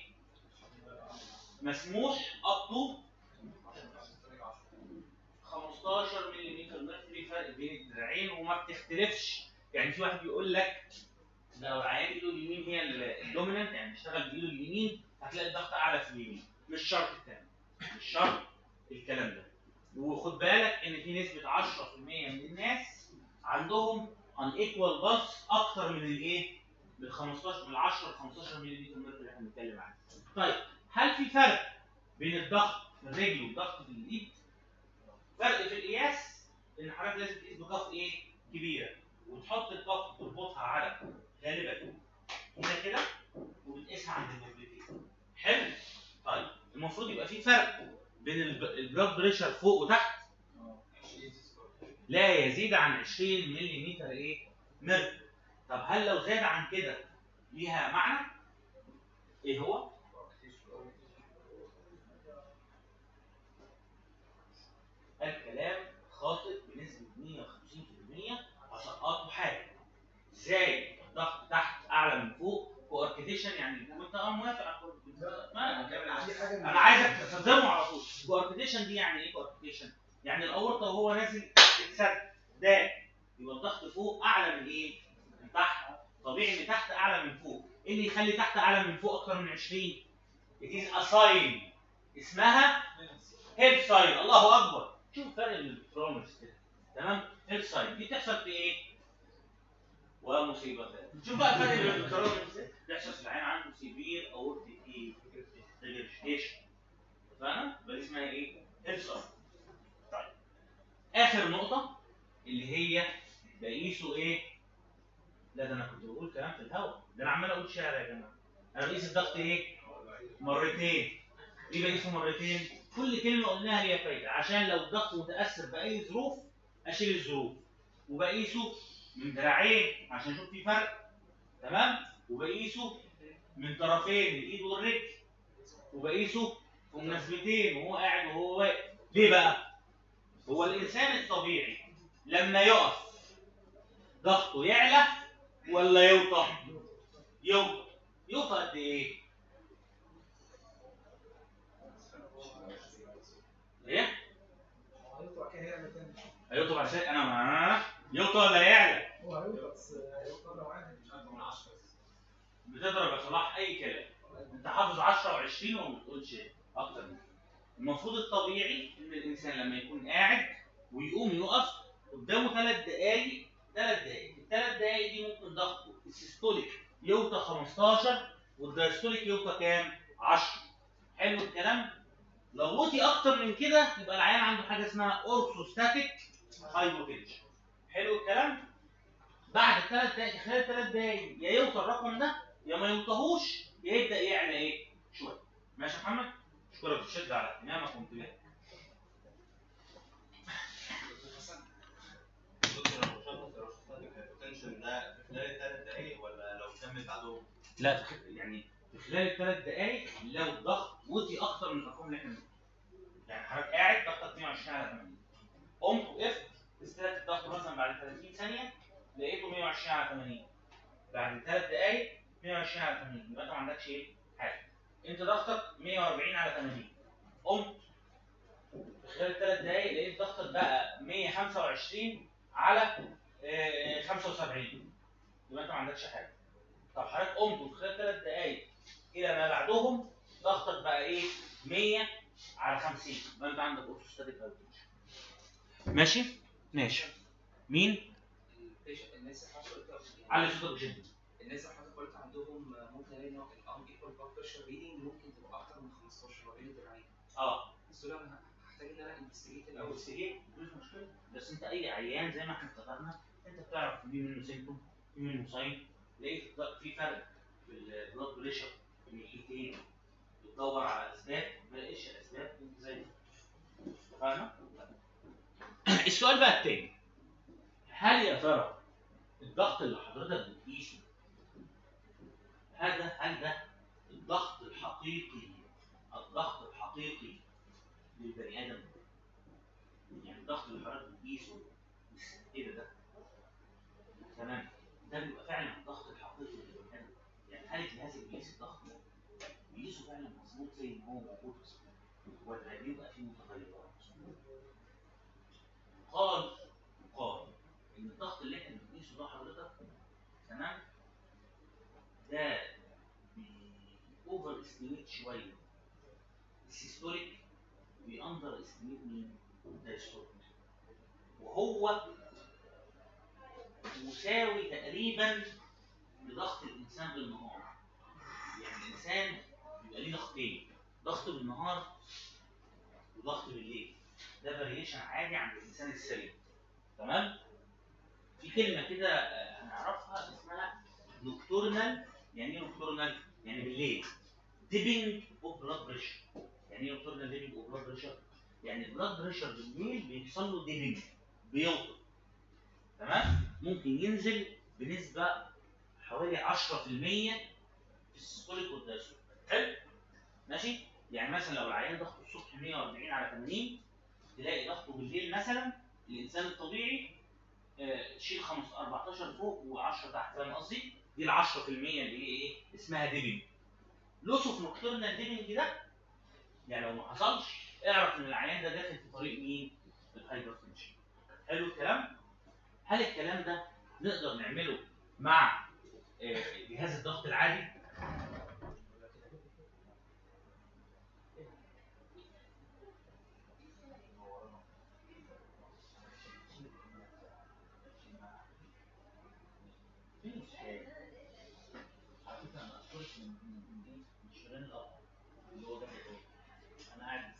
مسموح اب تو 15 ملم ميركوري فرق بين الدراعين وما بتختلفش. يعني في واحد بيقول لك لو العيان ايده اليمين هي الدوميننت، يعني بيشتغل بايده اليمين، هتلاقي الضغط اعلى في اليمين. مش شرط الكلام، مش شرط الكلام ده. وخد بالك ان في نسبه 10% من الناس عندهم ان ايكوال بالس اكتر من الايه؟ من 15 من 10 ل 15 ملم ميركوري اللي احنا بنتكلم عنه. طيب هل في فرق بين الضغط في الرجل والضغط في الايد؟ فرق في القياس ان حضرتك لازم تقيس بكف ايه؟ كبيره، وتحط الكف تربطها على غالبا هنا كده وبتقيسها عند النبلتين. حلو؟ طيب المفروض يبقى في فرق بين البلاد بريشر فوق وتحت لا يزيد عن 20 ملم ايه؟ ميركوري. طب هل لو زاد عن كده ليها معنى؟ ايه هو؟ الكلام خاطئ بنسبه 150%. هسقطه حاجه. ازاي الضغط تحت اعلى من فوق؟ كواركتيشن يعني وانت موافق على انا عايزك تستخدمه على طول. كواركتيشن دي يعني ايه كواركتيشن؟ يعني الاورطه وهو نازل اتسد ده، يبقى الضغط فوق اعلى من ايه؟ من تحت. طبيعي ان تحت اعلى من فوق. ايه اللي يخلي تحت اعلى من فوق اكتر من 20؟ It is a sign اسمها هيد ساين. الله اكبر. شوف فرق البترونس كده، تمام؟ هيد ساين دي بتحصل في ايه؟ ومصيبتان. شوف بقى الفرق بين البترونس بيحصل في العين عنده سيفير اورتيك ايه؟ ريجريشن. فاهم؟ يبقى اسمها ايه؟ هيد ساين. طيب اخر نقطه اللي هي بقيسه ايه؟ لا ده انا كنت بقول كلام في الهواء، ده انا عمال اقول شعر يا جماعه. انا بقيس الضغط ايه؟ مرتين. ليه بقيسه مرتين؟ كل كلمه قلناها ليها فايده، عشان لو الضغط متاثر باي ظروف اشيل الظروف. وبقيسه من دراعين عشان اشوف في فرق، تمام؟ وبقيسه من طرفين الايد والرجل، وبقيسه في مناسبتين وهو قاعد وهو واقف. ليه بقى؟ هو الانسان الطبيعي لما يقف ضغطه يعلى ولا يوطى؟ يوطى. يوطى قد ايه؟ ايه؟ هيوطى بعد شويه. انا يوطى ولا يعلى؟ هو هيوطى بس هيوطى لو عادي مش عارف من 10 بس. بتضرب يا صلاح اي كلام. انت حافظ 10 و20 وما بتقولش اكتر من كده. المفروض الطبيعي ان الانسان لما يكون قاعد ويقوم يقف قدامه 3 دقائق. 3 دقائق، الثلاث دقائق دي ممكن ضغطه السيستوليك يوطى 15 والدايستوليك يوطى كام؟ 10. حلو الكلام؟ لو وطي اكتر من كده يبقى العيان عنده حاجه اسمها اورثوستاتيك هايبوتنشن. حلو الكلام؟ بعد الثلاث دقائق، خلال 3 دقائق يا يوطى الرقم ده يا ما يوطاهوش، يا يبدا يعلى ايه؟ شويه. ماشي يا محمد؟ اشكرك بشده على اهتمامك وانتباهك. ده في خلال ال3 دقايق ولا لو كمل بعدهم؟ لا يعني في خلال ال3 دقائق لو الضغط وطي اكتر من الارقام اللي احنا بنقولها. يعني حضرتك قاعد ضغطك 120 على 80، قمت وقفت استلت الضغط مثلا بعد 30 ثانيه لقيته 120 على 80. بعد 3 دقائق 120 على 80 يبقى انت ما عندكش ايه؟ حاجه. انت ضغطك 140 على 80 قمت في خلال 3 دقايق لقيت ضغطك بقى 125 على 75 يبقى انت ما عندكش حاجه. طب حضرتك قمت وفي خلال 3 دقايق الى ما بعدهم ضغطك بقى ايه؟ 100 على 50 يبقى انت عندك اورثوستاتيك هايبرتنشن. ماشي؟ ماشي. مين؟ الناس اللي حصلت علي صوتك جدا. الناس اللي حضرتك قلت عندهم ممكن الاقي ان الان ايكوال بلاد بريشر ريدنج ممكن تبقى اكتر من 15 ما بين الدراعين. بس دول انا هحتاج ان انا انفستيجيت الاول. انفستيجيت مفيش مشكله، بس انت اي عيان زي ما احنا اتفقنا انت بتعرف في منه سيمتوم في منه ساين. لقيت في فرق في البلاد بريشر في الناحيتين بتدور على اسباب ما لقيتش الاسباب انت زي فاهمه؟ السؤال بقى التاني، هل يا ترى الضغط اللي حضرتك بتقيسه هل ده الضغط الحقيقي للبني ادم؟ يعني الضغط اللي حضرتك بتقيسه ايه ده؟ تمام، ده بيبقى فعلا الضغط الحقيقي للبني ادم. يعني هل الجهاز اللي بيقيس الضغط ده بيقيسه فعلا مظبوط زي ما هو موجود ولا بيبقى فيه متغيرات؟ قال ان الضغط اللي احنا بنقيسه ده حضرتك تمام ده اوفر استيميت شويه السيستوليك بيأندر استيميت مين؟ الدايستوليك، وهو مساوي تقريبا لضغط الانسان بالنهار. يعني الانسان بيبقى ليه ضغطين، ضغط بالنهار وضغط بالليل، ده فاريشن عادي عند الانسان السليم. تمام؟ في كلمه كده هنعرفها اسمها نوكتورنال. يعني ايه نوكتورنال؟ يعني بالليل. ديبنج اوف بلاد بريشر. يعني ايه نوكتورنال ديبنج اوف بلاد بريشر؟ يعني البلاد بريشر بالليل بيحصل له ديبنج، بيوطى. تمام؟ ممكن ينزل بنسبه حوالي 10% في السيستوليك والدايستوليك. حلو؟ ماشي؟ يعني مثلا لو العيان ضغطه الصبح 140 على 80 تلاقي ضغطه بالليل مثلا الانسان الطبيعي شيل 14 فوق و10 تحت. فاهم قصدي؟ دي ال 10% اللي هي ايه؟ اسمها ديبنج. لوس اوف نوكتورنال ديبنج ده يعني لو ما حصلش اعرف ان العيان ده داخل في طريق مين؟ الهايبرتنشن. حلو الكلام؟ هل الكلام ده نقدر نعمله مع جهاز الضغط العادي؟ مفيش حاجه. على فكره انا اثرت من شيرين الاب اللي هو ده انا قاعد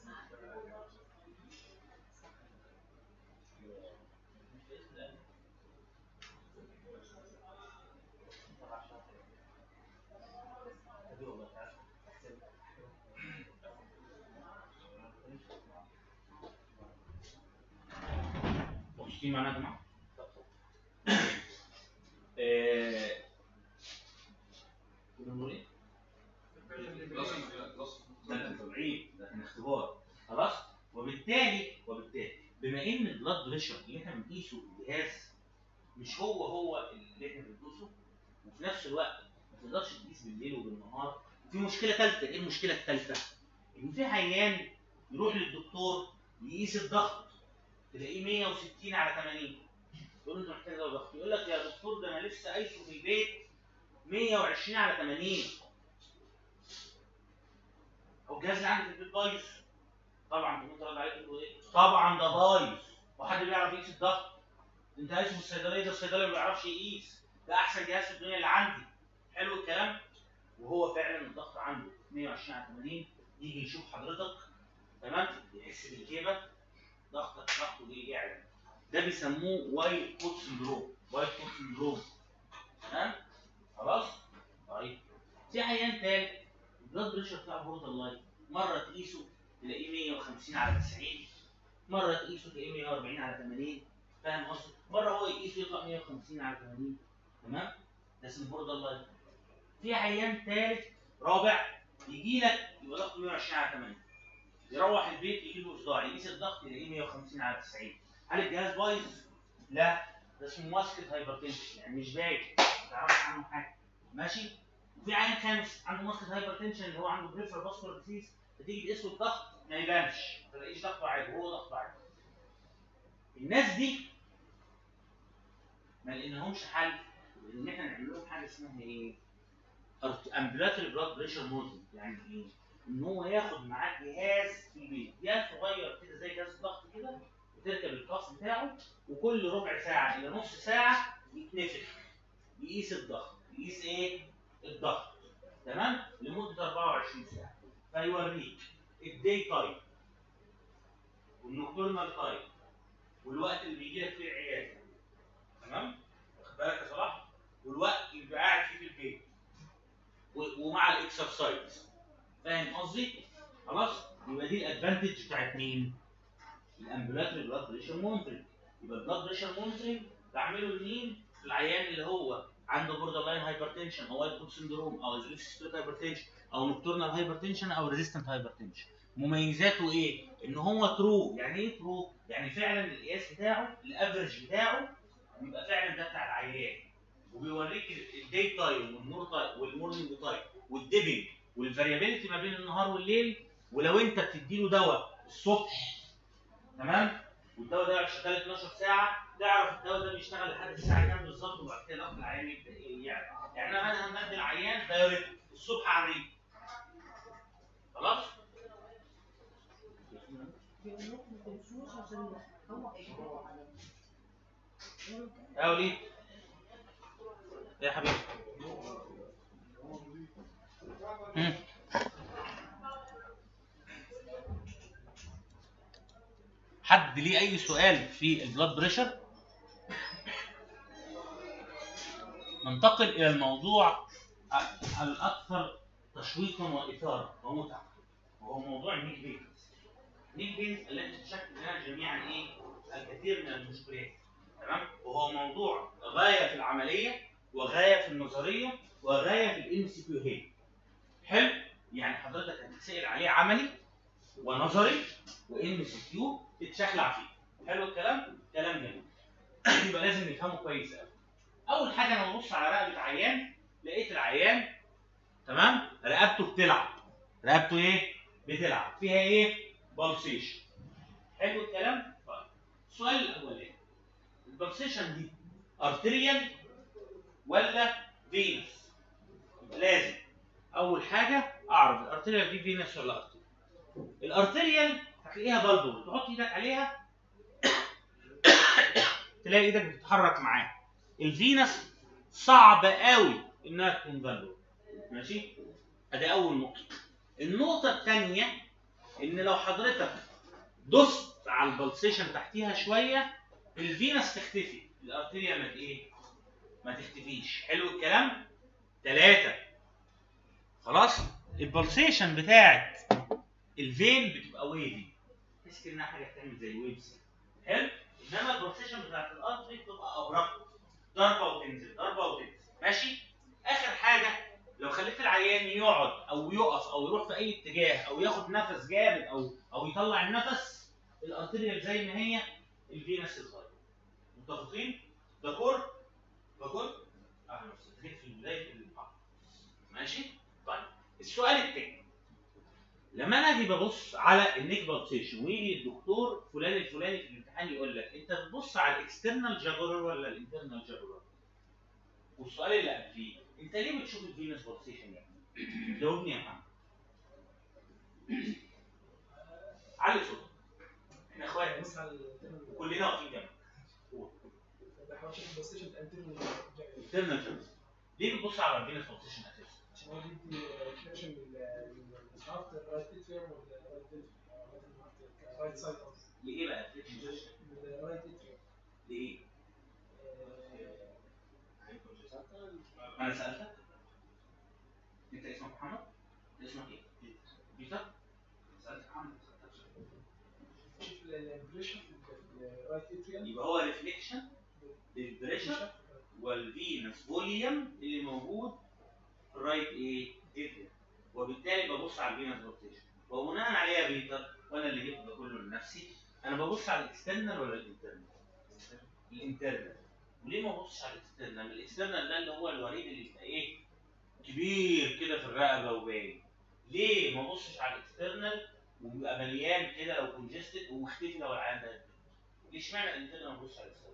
مبسوطين معانا يا جماعه؟ كنا بنقول ايه؟ ده كان تضعيف، ده كان اختبار. خلاص؟ وبالتالي بما ان البلاد بريشر اللي احنا بنقيسه الجهاز مش هو اللي احنا بنقيسه، وفي نفس الوقت ما تقدرش تقيس بالليل وبالنهار. في مشكله ثالثه، ايه المشكله الثالثه؟ ان في عيان يروح للدكتور يقيس الضغط تلاقيه 160 على 80 تقول له انت محتاج دواء ضغط، يقول لك يا دكتور ده انا لسه قايسه في البيت 120 على 80. هو الجهاز اللي عندي في البيت بايظ؟ طبعا كنت رد عليك تقول ايه؟ طبعا ده بايظ، وحد بيعرف يقيس الضغط؟ انت قايسه في الصيدليه، ده الصيدلي ما بيعرفش يقيس، ده احسن جهاز في الدنيا اللي عندي. حلو الكلام؟ وهو فعلا الضغط عنده 120 على 80. يجي يشوف حضرتك تمام يحس بالكيبه ضغطه ايه يعلى. ده بيسموه وايت كوت سندروم. تمام؟ خلاص؟ طيب في عيان تاني البلاد بريشر بتاعه بوردر لاين، مره تقيسه تلاقيه 150 على 90، مره تقيسه تلاقيه 140 على 80. فاهم قصدي؟ مره هو يقيسه يطلع 150 على 80. تمام؟ ده اسمه بوردر لاين. في عيان ثالث رابع يجي لك يبقى ضغطه 120 على 80، يروح البيت يجي له صداع، يقيس الضغط يلاقيه 150 على 90. هل الجهاز بايظ؟ لا، ده اسمه ماسكت هايبرتنشن، يعني مش باين ما تعرفش عنه حاجه. ماشي؟ وفي عين خامس عنده ماسكت هايبرتنشن اللي هو عنده بريفرال فاسكولار ديزيز، فتيجي تقيس له الضغط ما يبانش، ما تلاقيش ضغطه عالي وهو ضغطه عالي. الناس دي ما لقيناهمش حل ان احنا نعمل لهم حاجه اسمها ايه؟ امبلاتوري بلاد بريشر موديل. يعني ايه؟ ان هو ياخد معاه جهاز في البيت، جهاز صغير كده زي جهاز الضغط كده، وتركب القفص بتاعه، وكل ربع ساعه الى نص ساعه يتنفخ يقيس الضغط. يقيس ايه؟ الضغط. تمام؟ لمده 24 ساعه. فيوريك الداي تايم والنوكتورنال تايم والوقت اللي بيجي لك فيه العياده. تمام؟ واخد بالك يا صلاح؟ والوقت اللي بيبقى قاعد فيه في البيت. ومع الاكسرسايز. فاهم قصدي؟ خلاص؟ يبقى دي الادفانتج بتاعت مين؟ الامبولاتوري بلاد بريشر مونترنج. يبقى البلاد بريشر مونترنج بعمله لمين؟ العيان اللي هو عنده بوردر لاين هايبرتنشن او وايت بول سندروم او ازوليفيك هايبرتنشن او نوكتورنال هايبرتنشن او ريزيستنت هايبرتنشن. مميزاته ايه؟ ان هو ترو. يعني ايه ترو؟ يعني فعلا القياس بتاعه الافرج بتاعه بيبقى فعلا ده بتاع العيان، وبيوريك الداي تايم والنور تايم والمورنينج تايم والديبنج والفاريابيلتي ما بين النهار والليل. ولو انت بتديله دواء الصبح، تمام، والدواء ده شغال 12 ساعه، تعرف الدواء ده بيشتغل لحد الساعه كام بالظبط، وبعد كده ضغط العيان يبدا يعني انا هندي العيان دايركت الصبح على الريق. خلاص؟ يا وليد يا حبيبي. حد ليه اي سؤال في البلاد بريشر؟ ننتقل الى الموضوع الاكثر تشويقا واثاره ومتعه، وهو موضوع النيك بينز. النيك بينز التي تشكل لنا جميعا ايه؟ الكثير من المشكلات. تمام؟ وهو موضوع غايه في العمليه وغايه في النظريه وغايه في الام سي كيو هي. حلو؟ يعني حضرتك هتتسال عليه عملي ونظري وام سي كيو تتشخلع فيه. حلو الكلام؟ كلام جميل. يبقى لازم نفهمه كويس قوي. اول حاجه انا ببص على رقبه عيان، لقيت العيان تمام رقبته بتلعب. رقبته ايه؟ بتلعب. فيها ايه؟ بالسيشن. حلو الكلام؟ طيب السؤال الاولاني، البالسيشن دي ارتريال ولا فينس؟ لازم اول حاجه اعرف الارتريال دي فينس ولا ارتريال. الارتريال هتلاقيها بالبول، تحط ايدك عليها تلاقي ايدك بتتحرك معاها. الفينس صعب قوي انها تكون بالبول. ماشي؟ ادي اول نقطه. النقطه الثانيه ان لو حضرتك دوست على البلسيشن تحتيها شويه الفينس تختفي، الارتريا ما ايه؟ ما تختفيش. حلو الكلام؟ 3 خلاص؟ البلسيشن بتاعت الفين بتبقى ويفي، تحس انها حاجه بتعمل زي ويفز. حلو؟ انما البلسيشن بتاعت الارتري بتبقى ابرقت، ضربه وتنزل ضربه وتنزل. ماشي؟ اخر حاجه لو خليت العيان يقعد او يقف او يروح في اي اتجاه او ياخد نفس جامد او يطلع النفس، الارتريال زي ما هي، الفينس صغير. متفقين؟ دكور؟ دكور؟ احنا مستفيدين في بدايه المحاضره. ماشي؟ طيب السؤال الثاني، لما انا اجي ببص على النيك بالسيشن ويجي الدكتور فلان الفلاني في الامتحان يقول لك انت بتبص على الاكسترنال جاجولار ولا الانترنال جاجولار؟ والسؤال اللي قبليه انت ليه بتشوف الفينس بالسيشن يعني؟ جاوبني يا محمد. علي صوتك. احنا اخوات كلنا واقفين جنبك. بحاول اشوف البلايستيشن الانترنال جاجولار. ليه بتبص على الفينس بالسيشن اساسا؟ عشان هو بيدي ريفليكشن للشافت الرايت اتريوم والرايت سايد. ليه بقى ريفليكشن؟ الرايت اتريوم. ليه؟ انا سالتك انت اسمك محمد؟ اسمك ايه؟ بيتر؟ سالت محمد. شوف البريشر في الرايت اتريوم يبقى هو ريفليكشن للبريشر والفينس فوليوم اللي موجود في الرايت ايه؟ اتريوم، وبالتالي ببص على الفينس روتيشن. وبناء عليه يا بيتر وانا اللي جبت ده كله لنفسي، انا ببص على الاكسترنال ولا الانترنال؟ الانترنال. وليه ما ببصش على الاكسترنال؟ الاكسترنال ده اللي هو الوريد اللي يبقى ايه؟ كبير كده في الرقبه وباين. ليه ما ابصش على الاكسترنال ويبقى مليان كده لو كونجستد ومختفي لو العيان ده؟ ليه اشمعنى الانترنال ما ابصش على الاكسترنال؟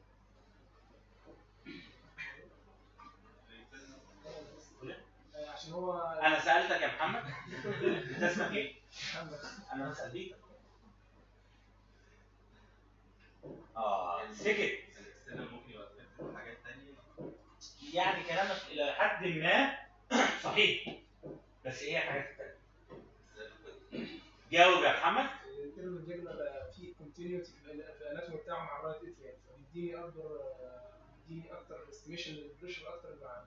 عشان هو انا سالتك يا محمد انت اسمك ايه؟ محمد. انا بسال بيك. سكت. ممكن يبقى في حاجات ثانيه. يعني كلامك الى حد ما صحيح، بس ايه الحاجات الثانيه؟ جاوب يا محمد. الترم الجبنه فيه كونتينيوتي في الاناتومي بتاعه مع الرايت اتريال، فبيديني اكتر استيميشن للبريشر اكتر مع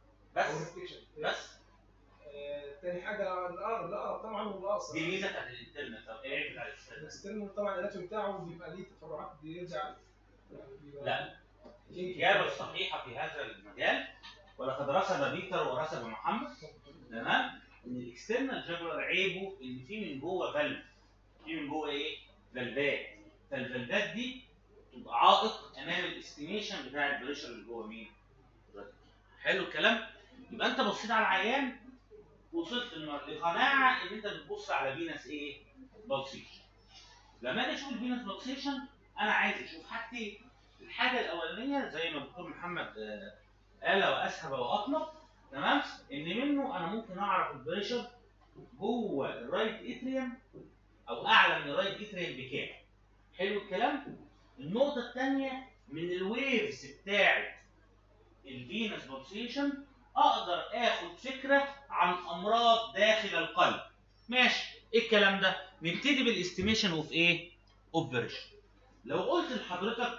بس تاني حاجه الاقرب طبعا والاقصر. دي ميزه بتاعت الانترنت. طب ايه بتاع الاكسترنال طبعا الاناتومي بتاعه بيبقى ليه تفرعات بيرجع لا، الإجابة الصحيحة في هذا المجال ولقد رسم بيتر ورسم محمد، تمام؟ إن الإكسترنال جاجولار عيبه إن في من جوه فالف، في من جوه إيه؟ فالفات، فالفالفات دي تبقى عائق أمام الاستيميشن بتاع البريشر اللي جوه مين؟ حلو الكلام؟ يبقى أنت بصيت على العيان وصلت لقناعة إن أنت بتبص على فينس إيه؟ بالسيشن. لما أجي أشوف الفينس بالسيشن أنا عايز أشوف حاجتين. الحاجه الاولانيه زي ما الدكتور محمد قال واسهب واطلق، تمام؟ ان منه انا ممكن اعرف البريشر جوه الرايت اتريوم او اعلى من الرايت اتريوم بكام. حلو الكلام؟ النقطه الثانيه من الويفز بتاعه الفينس بالسيشن اقدر اخد فكره عن امراض داخل القلب. ماشي، ايه الكلام ده؟ نبتدي بالاستيميشن اوف ايه؟ اوف بريشر. لو قلت لحضرتك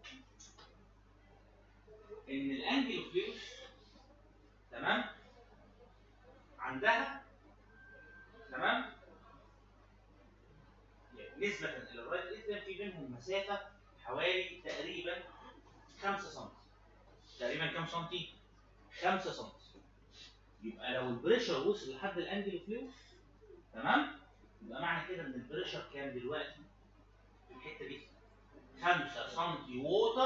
ان الانجيوفليوس تمام عندها تمام يعني نسبة الى الرايت اتريوم في بينهم مسافة حوالي تقريبا 5 سم. تقريبا كام سنتي؟ 5 سم. يبقى لو البريشر وصل لحد الانجيوفليوس تمام يبقى معنى كده ان البريشر كام دلوقتي في الحتة دي؟ 5 سم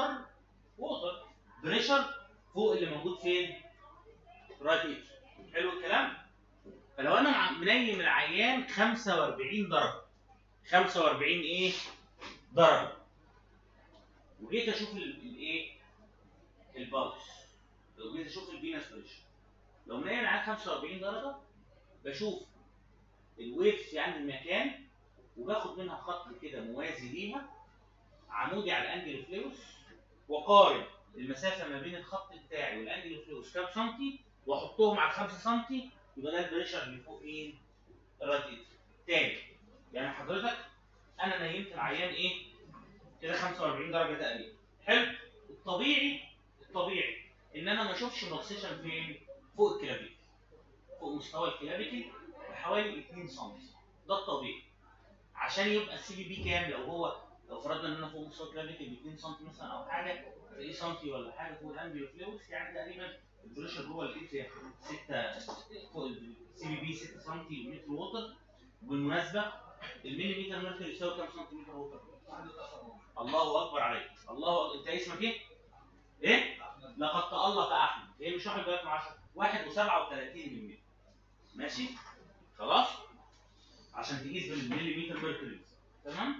ووتر بريشر فوق اللي موجود فين؟ رايت اتريوم. حلو الكلام؟ فلو انا منيم العيان 45 درجه 45 ايه درجه وجيت اشوف الايه البالس، لو جيت اشوف الفينس بريشر، لو منيم العيان 45 درجه بشوف الويفز في عند المكان وباخد منها خط كده موازي ليها عمودي على الانجيوفليوس واقارن المسافه ما بين الخط بتاعي والانجيوفليوس كام سنتي واحطهم على 5 سنتي، يبقى ده البريشر اللي فوق مين؟ الرايت اتريوم. تاني يعني حضرتك انا نيمت العيان ايه؟ كده 45 درجه تقريبا. حلو؟ الطبيعي ان انا ما اشوفش بالسيشن فين؟ فوق الكلافيكل. فوق مستوى الكلافيكل بحوالي 2 سم. ده الطبيعي. عشان يبقى السي بي بي كام؟ لو فرضنا ان انا فوق مستوى الكلافيكل ب 2 سم مثلا او حاجه، ايه سنتي ولا حاجه فوق الانجيوفليوس، يعني تقريبا البريشر جوه الاتريا 6 فوق السي بي بي 6 سم متر ووتر. بالمناسبه المليمتر ميركوري يساوي كام سنتيمتر ووتر؟ الله اكبر عليك. الله أكبر. انت اسمك ايه؟ ايه؟ لقد تألق احمد. ايه مش 1 من 10 1 و37 ماشي؟ خلاص؟ عشان تقيس بالمليمتر ميركوري تمام؟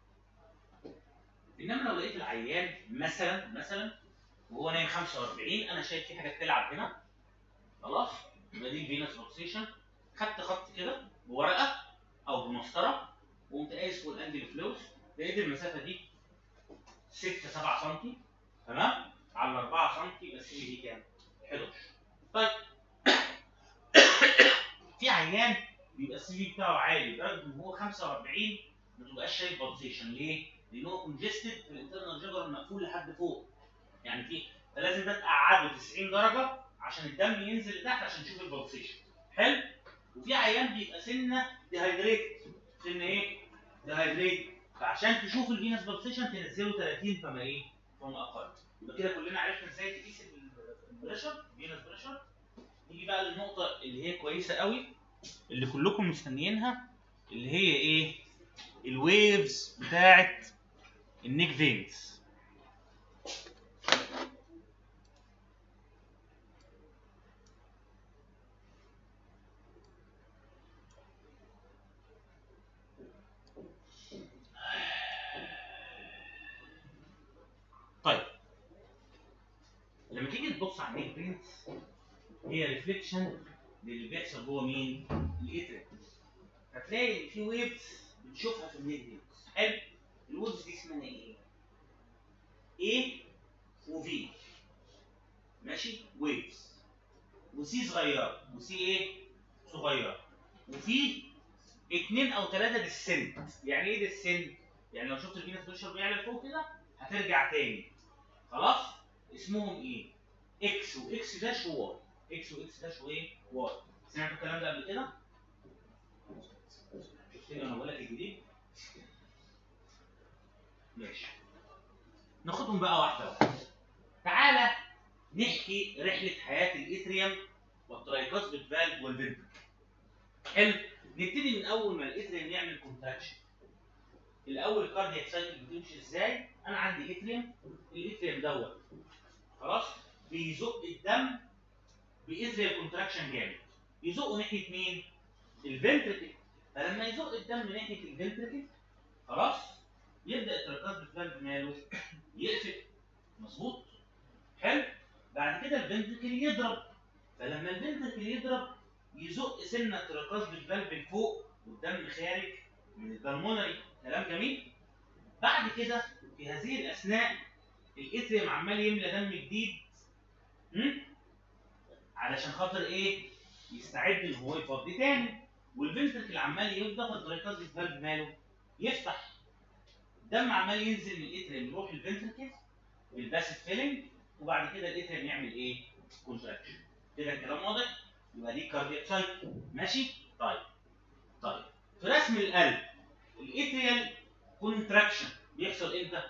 انما لو لقيت العيان مثلا وهو نايم 45 انا شايف في حاجه بتلعب هنا، خلاص؟ يبقى دي الفينس بوكسيشن. خدت خط كده بورقه او بمسطره وقمت قايس فوق الانجيوفليوس، لقيت المسافه دي 6 7 سم تمام؟ على 4 سم يبقى السي دي كام؟ 11. طيب في عيان بيبقى السي في بتاعه عالي لدرجه ان هو 45 ما تبقاش شايف بالسيشن. ليه؟ لان هو كونجستد في الانترنال جاجر مقفول لحد فوق. يعني فلازم ده تقعده 90 درجه عشان الدم ينزل لتحت عشان تشوف البالسيشن. حلو؟ وفي عيان بيبقى سنه ديهايدريتد. سن ايه؟ ديهايدريتد. فعشان تشوف الفينس بالسيشن تنزله 30 فما ايه؟ فما اقل. يبقى كده كلنا عرفنا ازاي تقيس البريشر، فينس بريشر. نيجي بقى للنقطه اللي هي كويسه قوي اللي كلكم مستنيينها، اللي هي ايه؟ الويفز بتاعت النيك فينز. البرنتس هي ريفليكشن للي بيحصل جوه مين؟ الاتريم. هتلاقي ان في ويفز بتشوفها في الميد ويفز. حلو؟ الويفز دي اسمها ايه؟ A وفي. ماشي؟ ويفز. وسي صغيره، وسي ايه؟ صغيره. وفي 2 أو 3 ديسنت. يعني ايه ديسنت؟ يعني لو شفت الفينس بريشر بيعلى فوق كده هترجع تاني. خلاص؟ اسمهم ايه؟ اكس واكس داش وواي. اكس واكس داش وايه؟ واي. سمعتوا الكلام ده قبل كده؟ شفتني وانا بقول لك الجديد؟ ماشي. ناخدهم بقى واحده واحده. تعالى نحكي رحله حياه الاتريوم والترايكاسبيد فالف والفنتركل. حلو؟ نبتدي من اول ما الاتريوم يعمل كونتراكشن. الاول الكاردياك سايكل بتمشي ازاي؟ انا عندي اتريوم، الاتريوم دوت خلاص بيزق الدم بإثريال كونتراكشن جامد. يزقه ناحيه مين؟ الفنتركل. فلما يزق الدم ناحيه الفنتركل خلاص يبدا الترايكاسبيد فالف ماله؟ يقفل. مظبوط؟ حلو؟ بعد كده الفنتركل يضرب. فلما الفنتركل يضرب يزق سنه الترايكاسبيد فالف لفوق والدم خارج من البلمونري. كلام جميل؟ بعد كده في هذه الاثناء الاتريوم عمال يملى دم جديد علشان خاطر ايه؟ يستعد ان هو يفضي تاني. والفنتركل عمال يفضى فالترايكاسبيد فالف ماله؟ يفتح. الدم عمال ينزل من الاتريوم يروح الفنتركل بالباسيف فيلنج وبعد كده الاتريوم يعمل ايه؟ كونتراكشن. كده الكلام واضح؟ يبقى دي كاردياك سايكل. ماشي؟ طيب في رسم القلب الاتريال كونتراكشن بيحصل امتى؟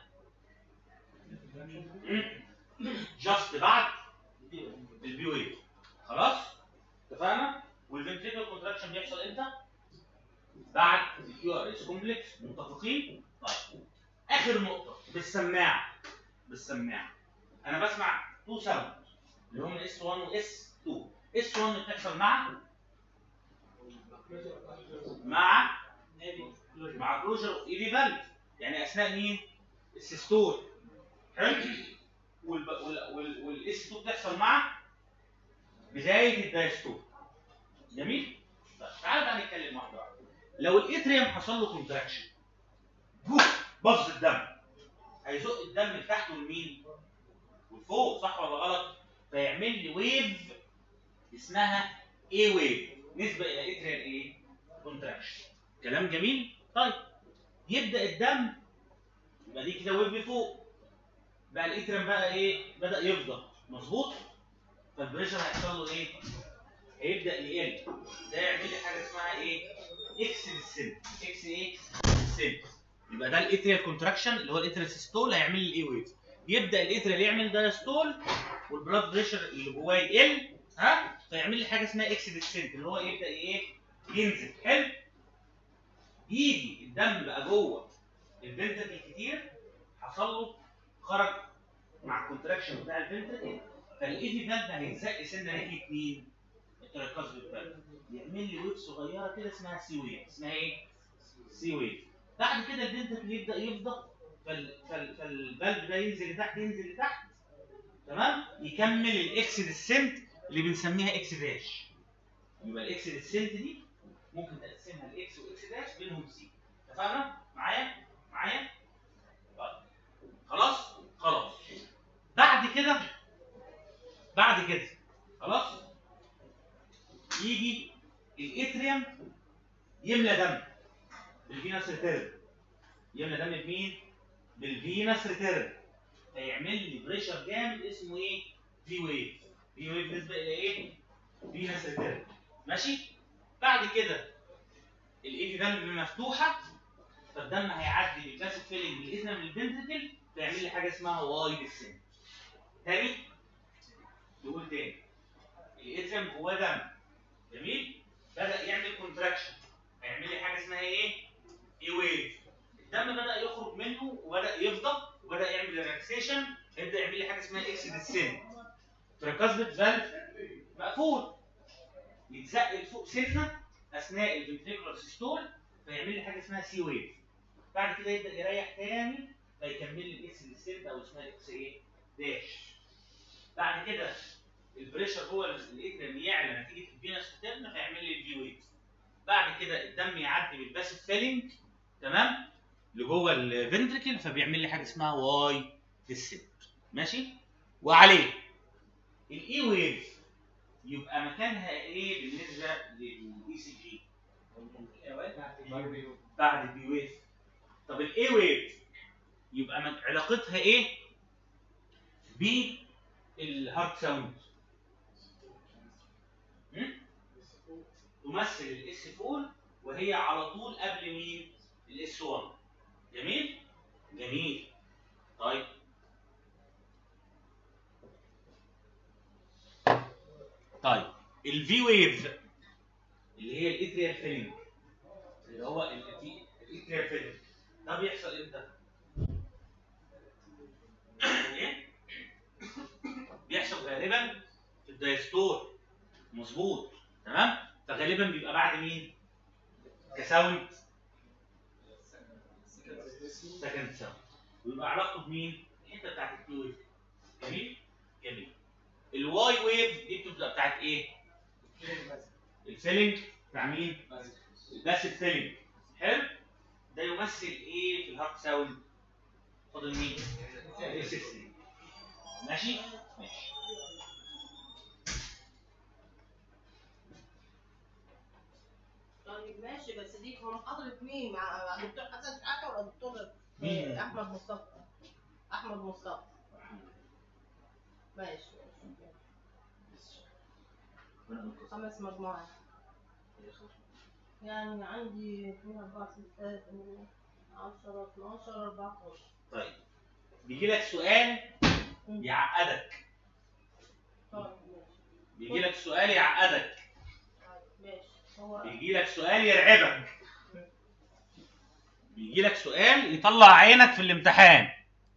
جاست بعد البي ويف. خلاص؟ اتفقنا؟ والفنتريكل كونتراكشن بيحصل امتى؟ بعد الكيو ار اس كومبلكس. متفقين؟ طيب اخر نقطه بالسماعه. انا بسمع تو ساوند اللي هم اس 1 واس 2. اس 1 بتحصل مع كلوجر اوف ايفي فالف، يعني اثناء مين؟ السيستول. حلو؟ والاس 2 بتحصل مع بدايه الدايستول. جميل؟ طيب تعالى بقى نتكلم واحده واحده. لو الاتريوم حصل له كونتراكشن بظ الدم هيزق الدم لتحت ولمين؟ ولفوق. صح ولا غلط؟ فيعمل لي ويف اسمها اي ويف نسبه الى اتريال ايه؟ كونتراكشن. كلام جميل؟ طيب يبدا الدم يبقى دي كده ويف لفوق. بقى الاتريم بقى ايه؟ بدا يفضى. مظبوط؟ فالبريشر هيحصل له ايه؟ هيبدا يقل. ده يعمل لي حاجه اسمها ايه؟ اكس للسن. اكس ايه؟ للسن. يبقى ده الاتريال كونتراكشن اللي هو الاتريال سيستول هيعمل لي الاي ويف. يبدا الاتريال يعمل دايستول والبلاد بريشر اللي جواه يقل فيعمل لي حاجه اسمها اكس ديسنت اللي هو يبدا ايه؟ ينزل. حلو؟ يجي الدم بقى جوه الفنتركل كتير حصل له خرج مع الكونتراكشن بتاع الفنتركل فالايفي فالف هيتزق سنه ناحيه مين؟ الترايكاسبيد فالف. يعمل لي ويف صغيره كده اسمها سي ويف. اسمها ايه؟ سي ويف. بعد كده الفنتركل يبدا يفضى فالفالف ده ينزل لتحت تمام؟ يكمل الاكس ديسنت اللي بنسميها اكس داش. يبقى الاكس ديسنت دي ممكن تقسمها لاكس واكس داش بينهم سي. اتفقنا؟ معايا؟ طيب خلاص؟ بعد كده خلاص يجي الاتريوم يملى دم بالفينس ريتيرن. يملى دم بمين؟ بالفينس ريتيرن. فيعمل لي بريشر جامد اسمه ايه؟ في ويف. في ويف نسبه الى ايه؟ فينس ريتيرن. ماشي؟ بعد كده الايفي فالف مفتوحه فالدم هيعدي بالباسيف فيلنج بالاتريوم للفنتركل فيعمل لي حاجه اسمها واي ديسنت. تاني نقول تاني الاتريوم جواه دم. جميل؟ بدا يعمل كونتراكشن هيعمل لي حاجه اسمها ايه؟ اي ويف. الدم بدا يخرج منه وبدا يفضى وبدا يعمل ريلاكسيشن هيبدا يعمل لي حاجه اسمها اكس ديسنت. ترايكاسبيد فالف مقفول يتزق لفوق سنه اثناء الفنتريكولار سيستول فيعمل لي حاجه اسمها سي ويف. بعد كده يبدا يريح تاني فيكمل لي الاكس ديسنت او اسمها اكس ايه؟ داش. بعد كده البريشر جوه الاتريم يعلى نتيجه الفينس ريتيرن فيعمل لي الفي ويف. بعد كده الدم يعدي بالباسيف فيلينج تمام لجوه الفنتريكل فبيعمل لي حاجه اسمها واي ديسنت ماشي. وعليه الاي ويف يبقى مكانها ايه بالنسبه للاي سي جي؟ بعد البي ويف. طب الاي ويف يبقى علاقتها ايه بالهارت ساوند؟ تمثل الاس 4 وهي على طول قبل مين؟ الاس 1. جميل؟ جميل. طيب الفي ويف اللي هي الاتريال فيلينج اللي هو الاتريال فيلينج ده بيحصل امتى؟ ايه؟ بيحصل غالبا في الدايستول مظبوط تمام؟ فغالبا بيبقى بعد مين؟ كساوند سكند ساوند ويبقى علاقته بمين؟ الحته بتاعت التي ويف. جميل؟ جميل. الواي ويف دي بتبقى بتاعت ايه؟ الفيلينج بتاع مين؟ الباسيف فيلينج. حلو؟ ده يمثل ايه في الهارت ساوند؟ فاضل مين؟ السيستم. ماشي؟ ماشي. طيب ماشي بس دي في محاضرة مين؟ مع الدكتور حسن شحاتة ولا الدكتور أحمد مصطفى؟ أحمد مصطفى. ماشي. 5 مجموعات. يعني عندي 2 4 6 8 10 12 14. طيب بيجي لك سؤال يعقدك. بيجي لك سؤال يعقدك. بيجي لك سؤال يرعبك. بيجي لك سؤال يطلع عينك في الامتحان.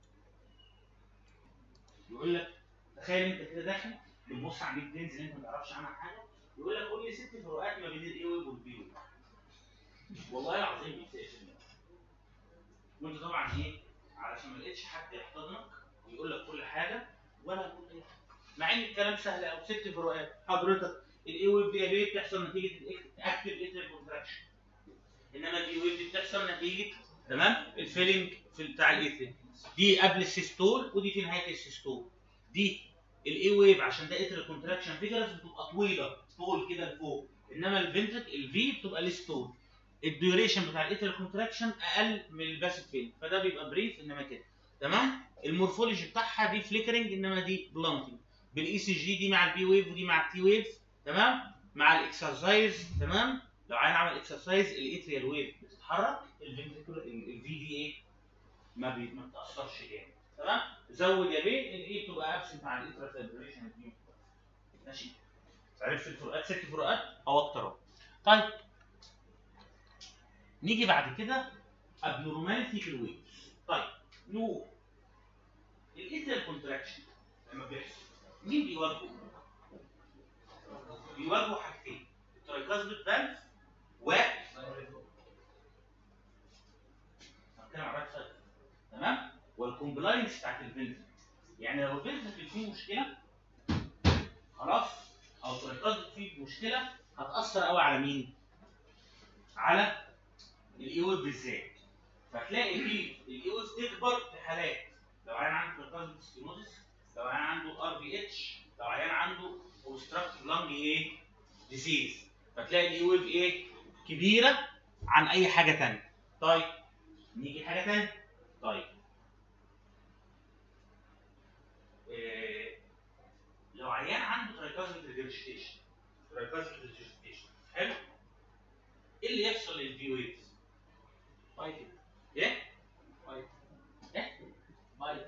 يقول لك تخيل انت كده داخل بتبص على البلينز اللي انت ما تعرفش عنها حاجه يقول لك قول لي 6 فروقات ما بين الاي ويف والبي ويف. والله العظيم بيتقفل. وانت طبعا ايه؟ علشان ما لقيتش حد يحتضنك ويقول لك كل حاجه ولا هتقول اي حاجه. مع ان الكلام سهل قوي. 6 فروقات حضرتك الاي ويف دي ليه بتحصل نتيجه الاكتف اتريال كونتراكشن. انما البي ويف دي بتحصل نتيجه تمام الفيلينج في بتاع الاتريال. دي قبل السيستول ودي في نهايه السيستول. دي الاي ويف عشان ده اتريال كونتراكشن فيجرز بتبقى طويله طول كده لفوق. انما الفنترك الفي بتبقى ليس طول. الديوريشن بتاع الاتريال كونتراكشن اقل من الباسيف فيلينج فده بيبقى بريف انما كده تمام. المورفولوجي بتاعها دي فليكرنج انما دي بلانتنج. بالاي سي جي دي مع البي ويف ودي مع التي ويف تمام. مع الاكسرسايز تمام. لو عين عمل اكسرسايز الاتريال ويف بتتحرك الفنتريكولار الفي دي ايه ما بتاثرش جامد تمام. زود يا بيه الايه بتبقى ابسنت مع الاتريال فايبريشن دي. ماشي. عرفت الفروقات 6 فروقات او اكتر. طيب نيجي بعد كده ابنورماليتي في الويفز. طيب نو الاتريال كونتراكشن لما بيحصل مين بيواجهه؟ بيواجهوا حاجتين الترايكاسبيد فالف و تمام والكومبلاينس بتاعت الفنتركل. يعني لو الفنتركل فيه مشكله خلاص او الترايكاسبيد فيه مشكله هتاثر قوي على مين؟ على الايوز بالذات. فتلاقي فيه الايوز تكبر في حالات لو عيان عنده ترايكاسبيد ستينوزس، لو عيان عنده ار بي اتش، لو عيان عنده اوبستراكتيف لانج ايه؟ ديزيز. فتلاقي الايوز ايه؟ كبيره عن اي حاجه ثانيه. طيب نيجي حاجه ثانيه. طيب لو عيان عنده ترايكاسبيد ريجرجيتيشن حلو؟ ايه اللي يحصل للفي ويفز؟ فايت ايه؟ فايت ايه؟ فايت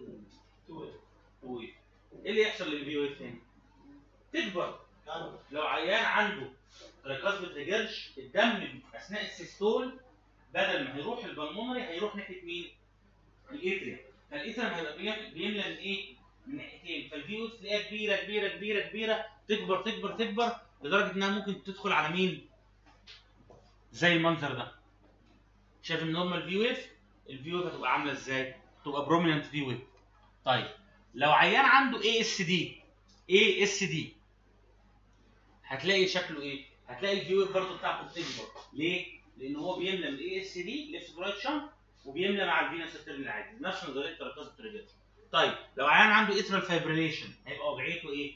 ويف. ايه اللي يحصل للفي ويف تاني؟ تكبر. لو عيان عنده ترايكاسبيد ريجرج الدم اثناء السيستول بدل ما هيروح البلمونري هيروح ناحيه مين؟ الاتريا. فالاتريا هيبقى بيملى من ايه؟ من ناحيتين. فالفي ويف تلاقيها كبيره كبيره كبيره كبيره تكبر تكبر تكبر لدرجه انها ممكن تدخل على مين؟ زي المنظر ده. شايف النورمال في ويف؟ الفي ويف هتبقى عامله ازاي؟ تبقى بروميننت في ويف. طيب لو عيان عنده اي اس دي ASD هتلاقي شكله ايه؟ هتلاقي الفي ويف برضه بتاعته بتكبر. ليه؟ لان هو بيملى من الاي اس دي ليفت رايت شنك وبيملى مع الفينس ارتيريال العادي، نفس نظريه تركز التريجيتري. طيب لو عيان عنده اترال فايبريليشن هيبقى وضعيته ايه؟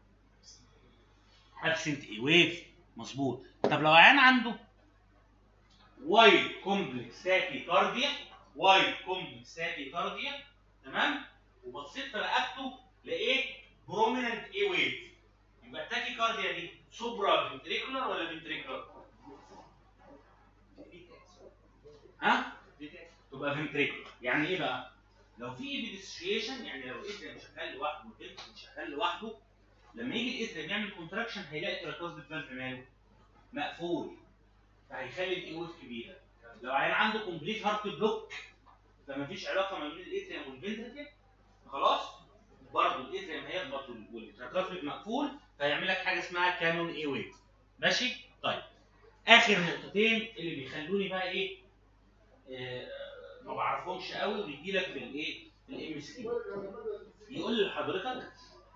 ابسنت اي ويف، مظبوط. طب لو عيان عنده وايد كومبلكس تاكي كارديا، تمام؟ وبصيت في رقبته لقيت بروميننت اي ويف، يبقى التاكي كارديا دي سوبرا فنتريكولار ولا فنتريكولار؟ ها؟ تبقى فنتريكولار. يعني ايه بقى؟ لو في ايبيديسيشن، يعني لو الاتريم شغال لوحده والفنتريكل شغال لوحده، لما يجي الاتريم يعمل كونتراكشن هيلاقي تراكوز فالف ماله مقفول، فهيخلي الاي ويف كبيره. لو عيان عنده كومبليت هارت بلوك فمفيش علاقه ما بين الاتريم والفنتريكل، خلاص برضه الاتريم هيخبط والتراكوز مقفول، فيعمل لك حاجه اسمها كانون اي ويف. ماشي؟ طيب اخر نقطتين اللي بيخلوني بقى ايه ما بعرفهمش قوي ويجي لك في الايه؟ في الام اس كيو. يقول لحضرتك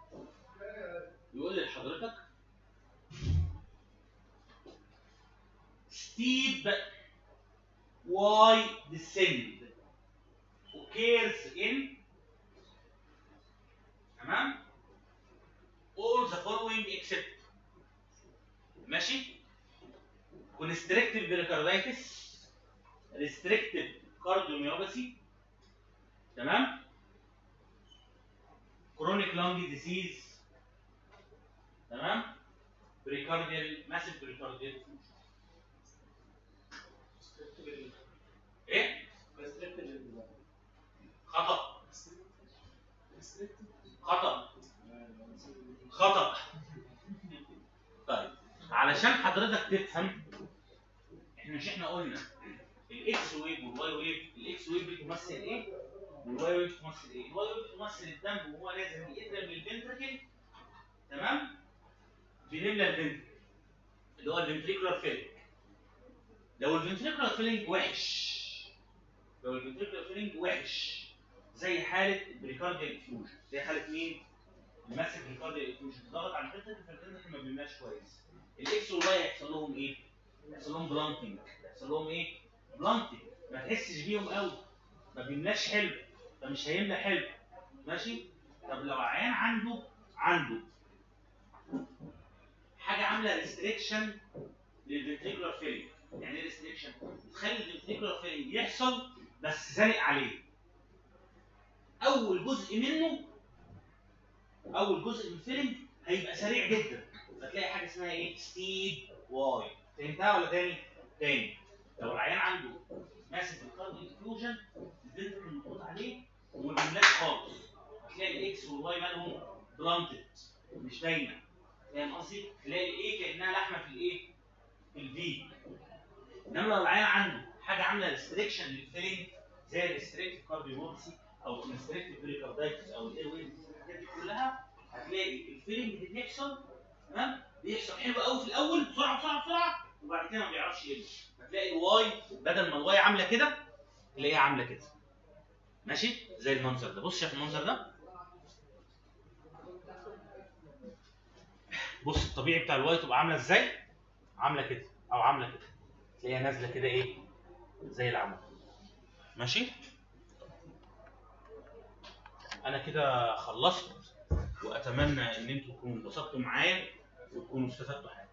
steep y descend occurs in تمام all the following except ماشي constrictive pericarditis restrictive cardiomyopathy تمام chronic lung disease تمام pericardial massive pericardial ايه؟ خطأ. طيب علشان حضرتك تفهم، احنا قلنا الاكس ويف والواي ويف، الاكس ويف بتمثل ايه؟ والواي ويف بتمثل ايه؟ الواي ويف بتمثل الدم وهو نازل من الاتريم للفنتركل، تمام؟ بنملى الفنتركل اللي هو الفنتريكولار فيلنج. لو الفنتريكولار فيلنج وحش، زي حاله البريكارديال افيوجن، زي حاله مين؟ الماسك بريكارديال افيوجن، ضغط على الفنتركل فالفنتركل ما بيملاش كويس. الاكس والواي هيحصل لهم ايه؟ يحصل لهم بلانتنج، ما تحسش بيهم قوي، ما بيملاش حلو، فمش هيملى حلو. ماشي؟ طب لو عيان عنده حاجه عامله ريستريكشن للفنتريكولار فيلنج، يعني ايه ريستريكشن؟ بتخلي الفنتريكولار فيلنج يحصل بس زانق عليه. اول جزء من الفيلنج هيبقى سريع جدا، فتلاقي حاجه اسمها ايه؟ ستيب واي. فهمتها ولا تاني؟ لو العيان عنده ماسك الكارديو افيوجن الفنتريكل مضغوط عليه وما بيملاش خالص، هتلاقي الاكس والواي مالهم بلانتد مش باينه. فاهم قصدي؟ تلاقي الايه كانها لحمه في الايه؟ في الفي. انما لو العيان عنده حاجه عامله ريستريكشن للفيلنج زي الريستريكتيف كارديوميوباثي او كونستريكتيف بريكاردايتس او الاير ويز، الحاجات دي كلها هتلاقي الفيلنج اللي بيحصل تمام بيحصل حلو قوي في الاول بسرعه وبعد كده ما بيعرفش يقل. هتلاقي الواي بدل ما الواي عامله كده تلاقيها عامله كده. ماشي؟ زي المنظر ده. بص شايف المنظر ده؟ بص الطبيعي بتاع الواي تبقى عامله ازاي؟ عامله كده او عامله كده، تلاقيها نازله كده ايه؟ زي العمود. ماشي؟ انا كده خلصت، واتمنى ان انتم تكونوا انبسطتوا معايا وتكونوا استفدتوا حاجه.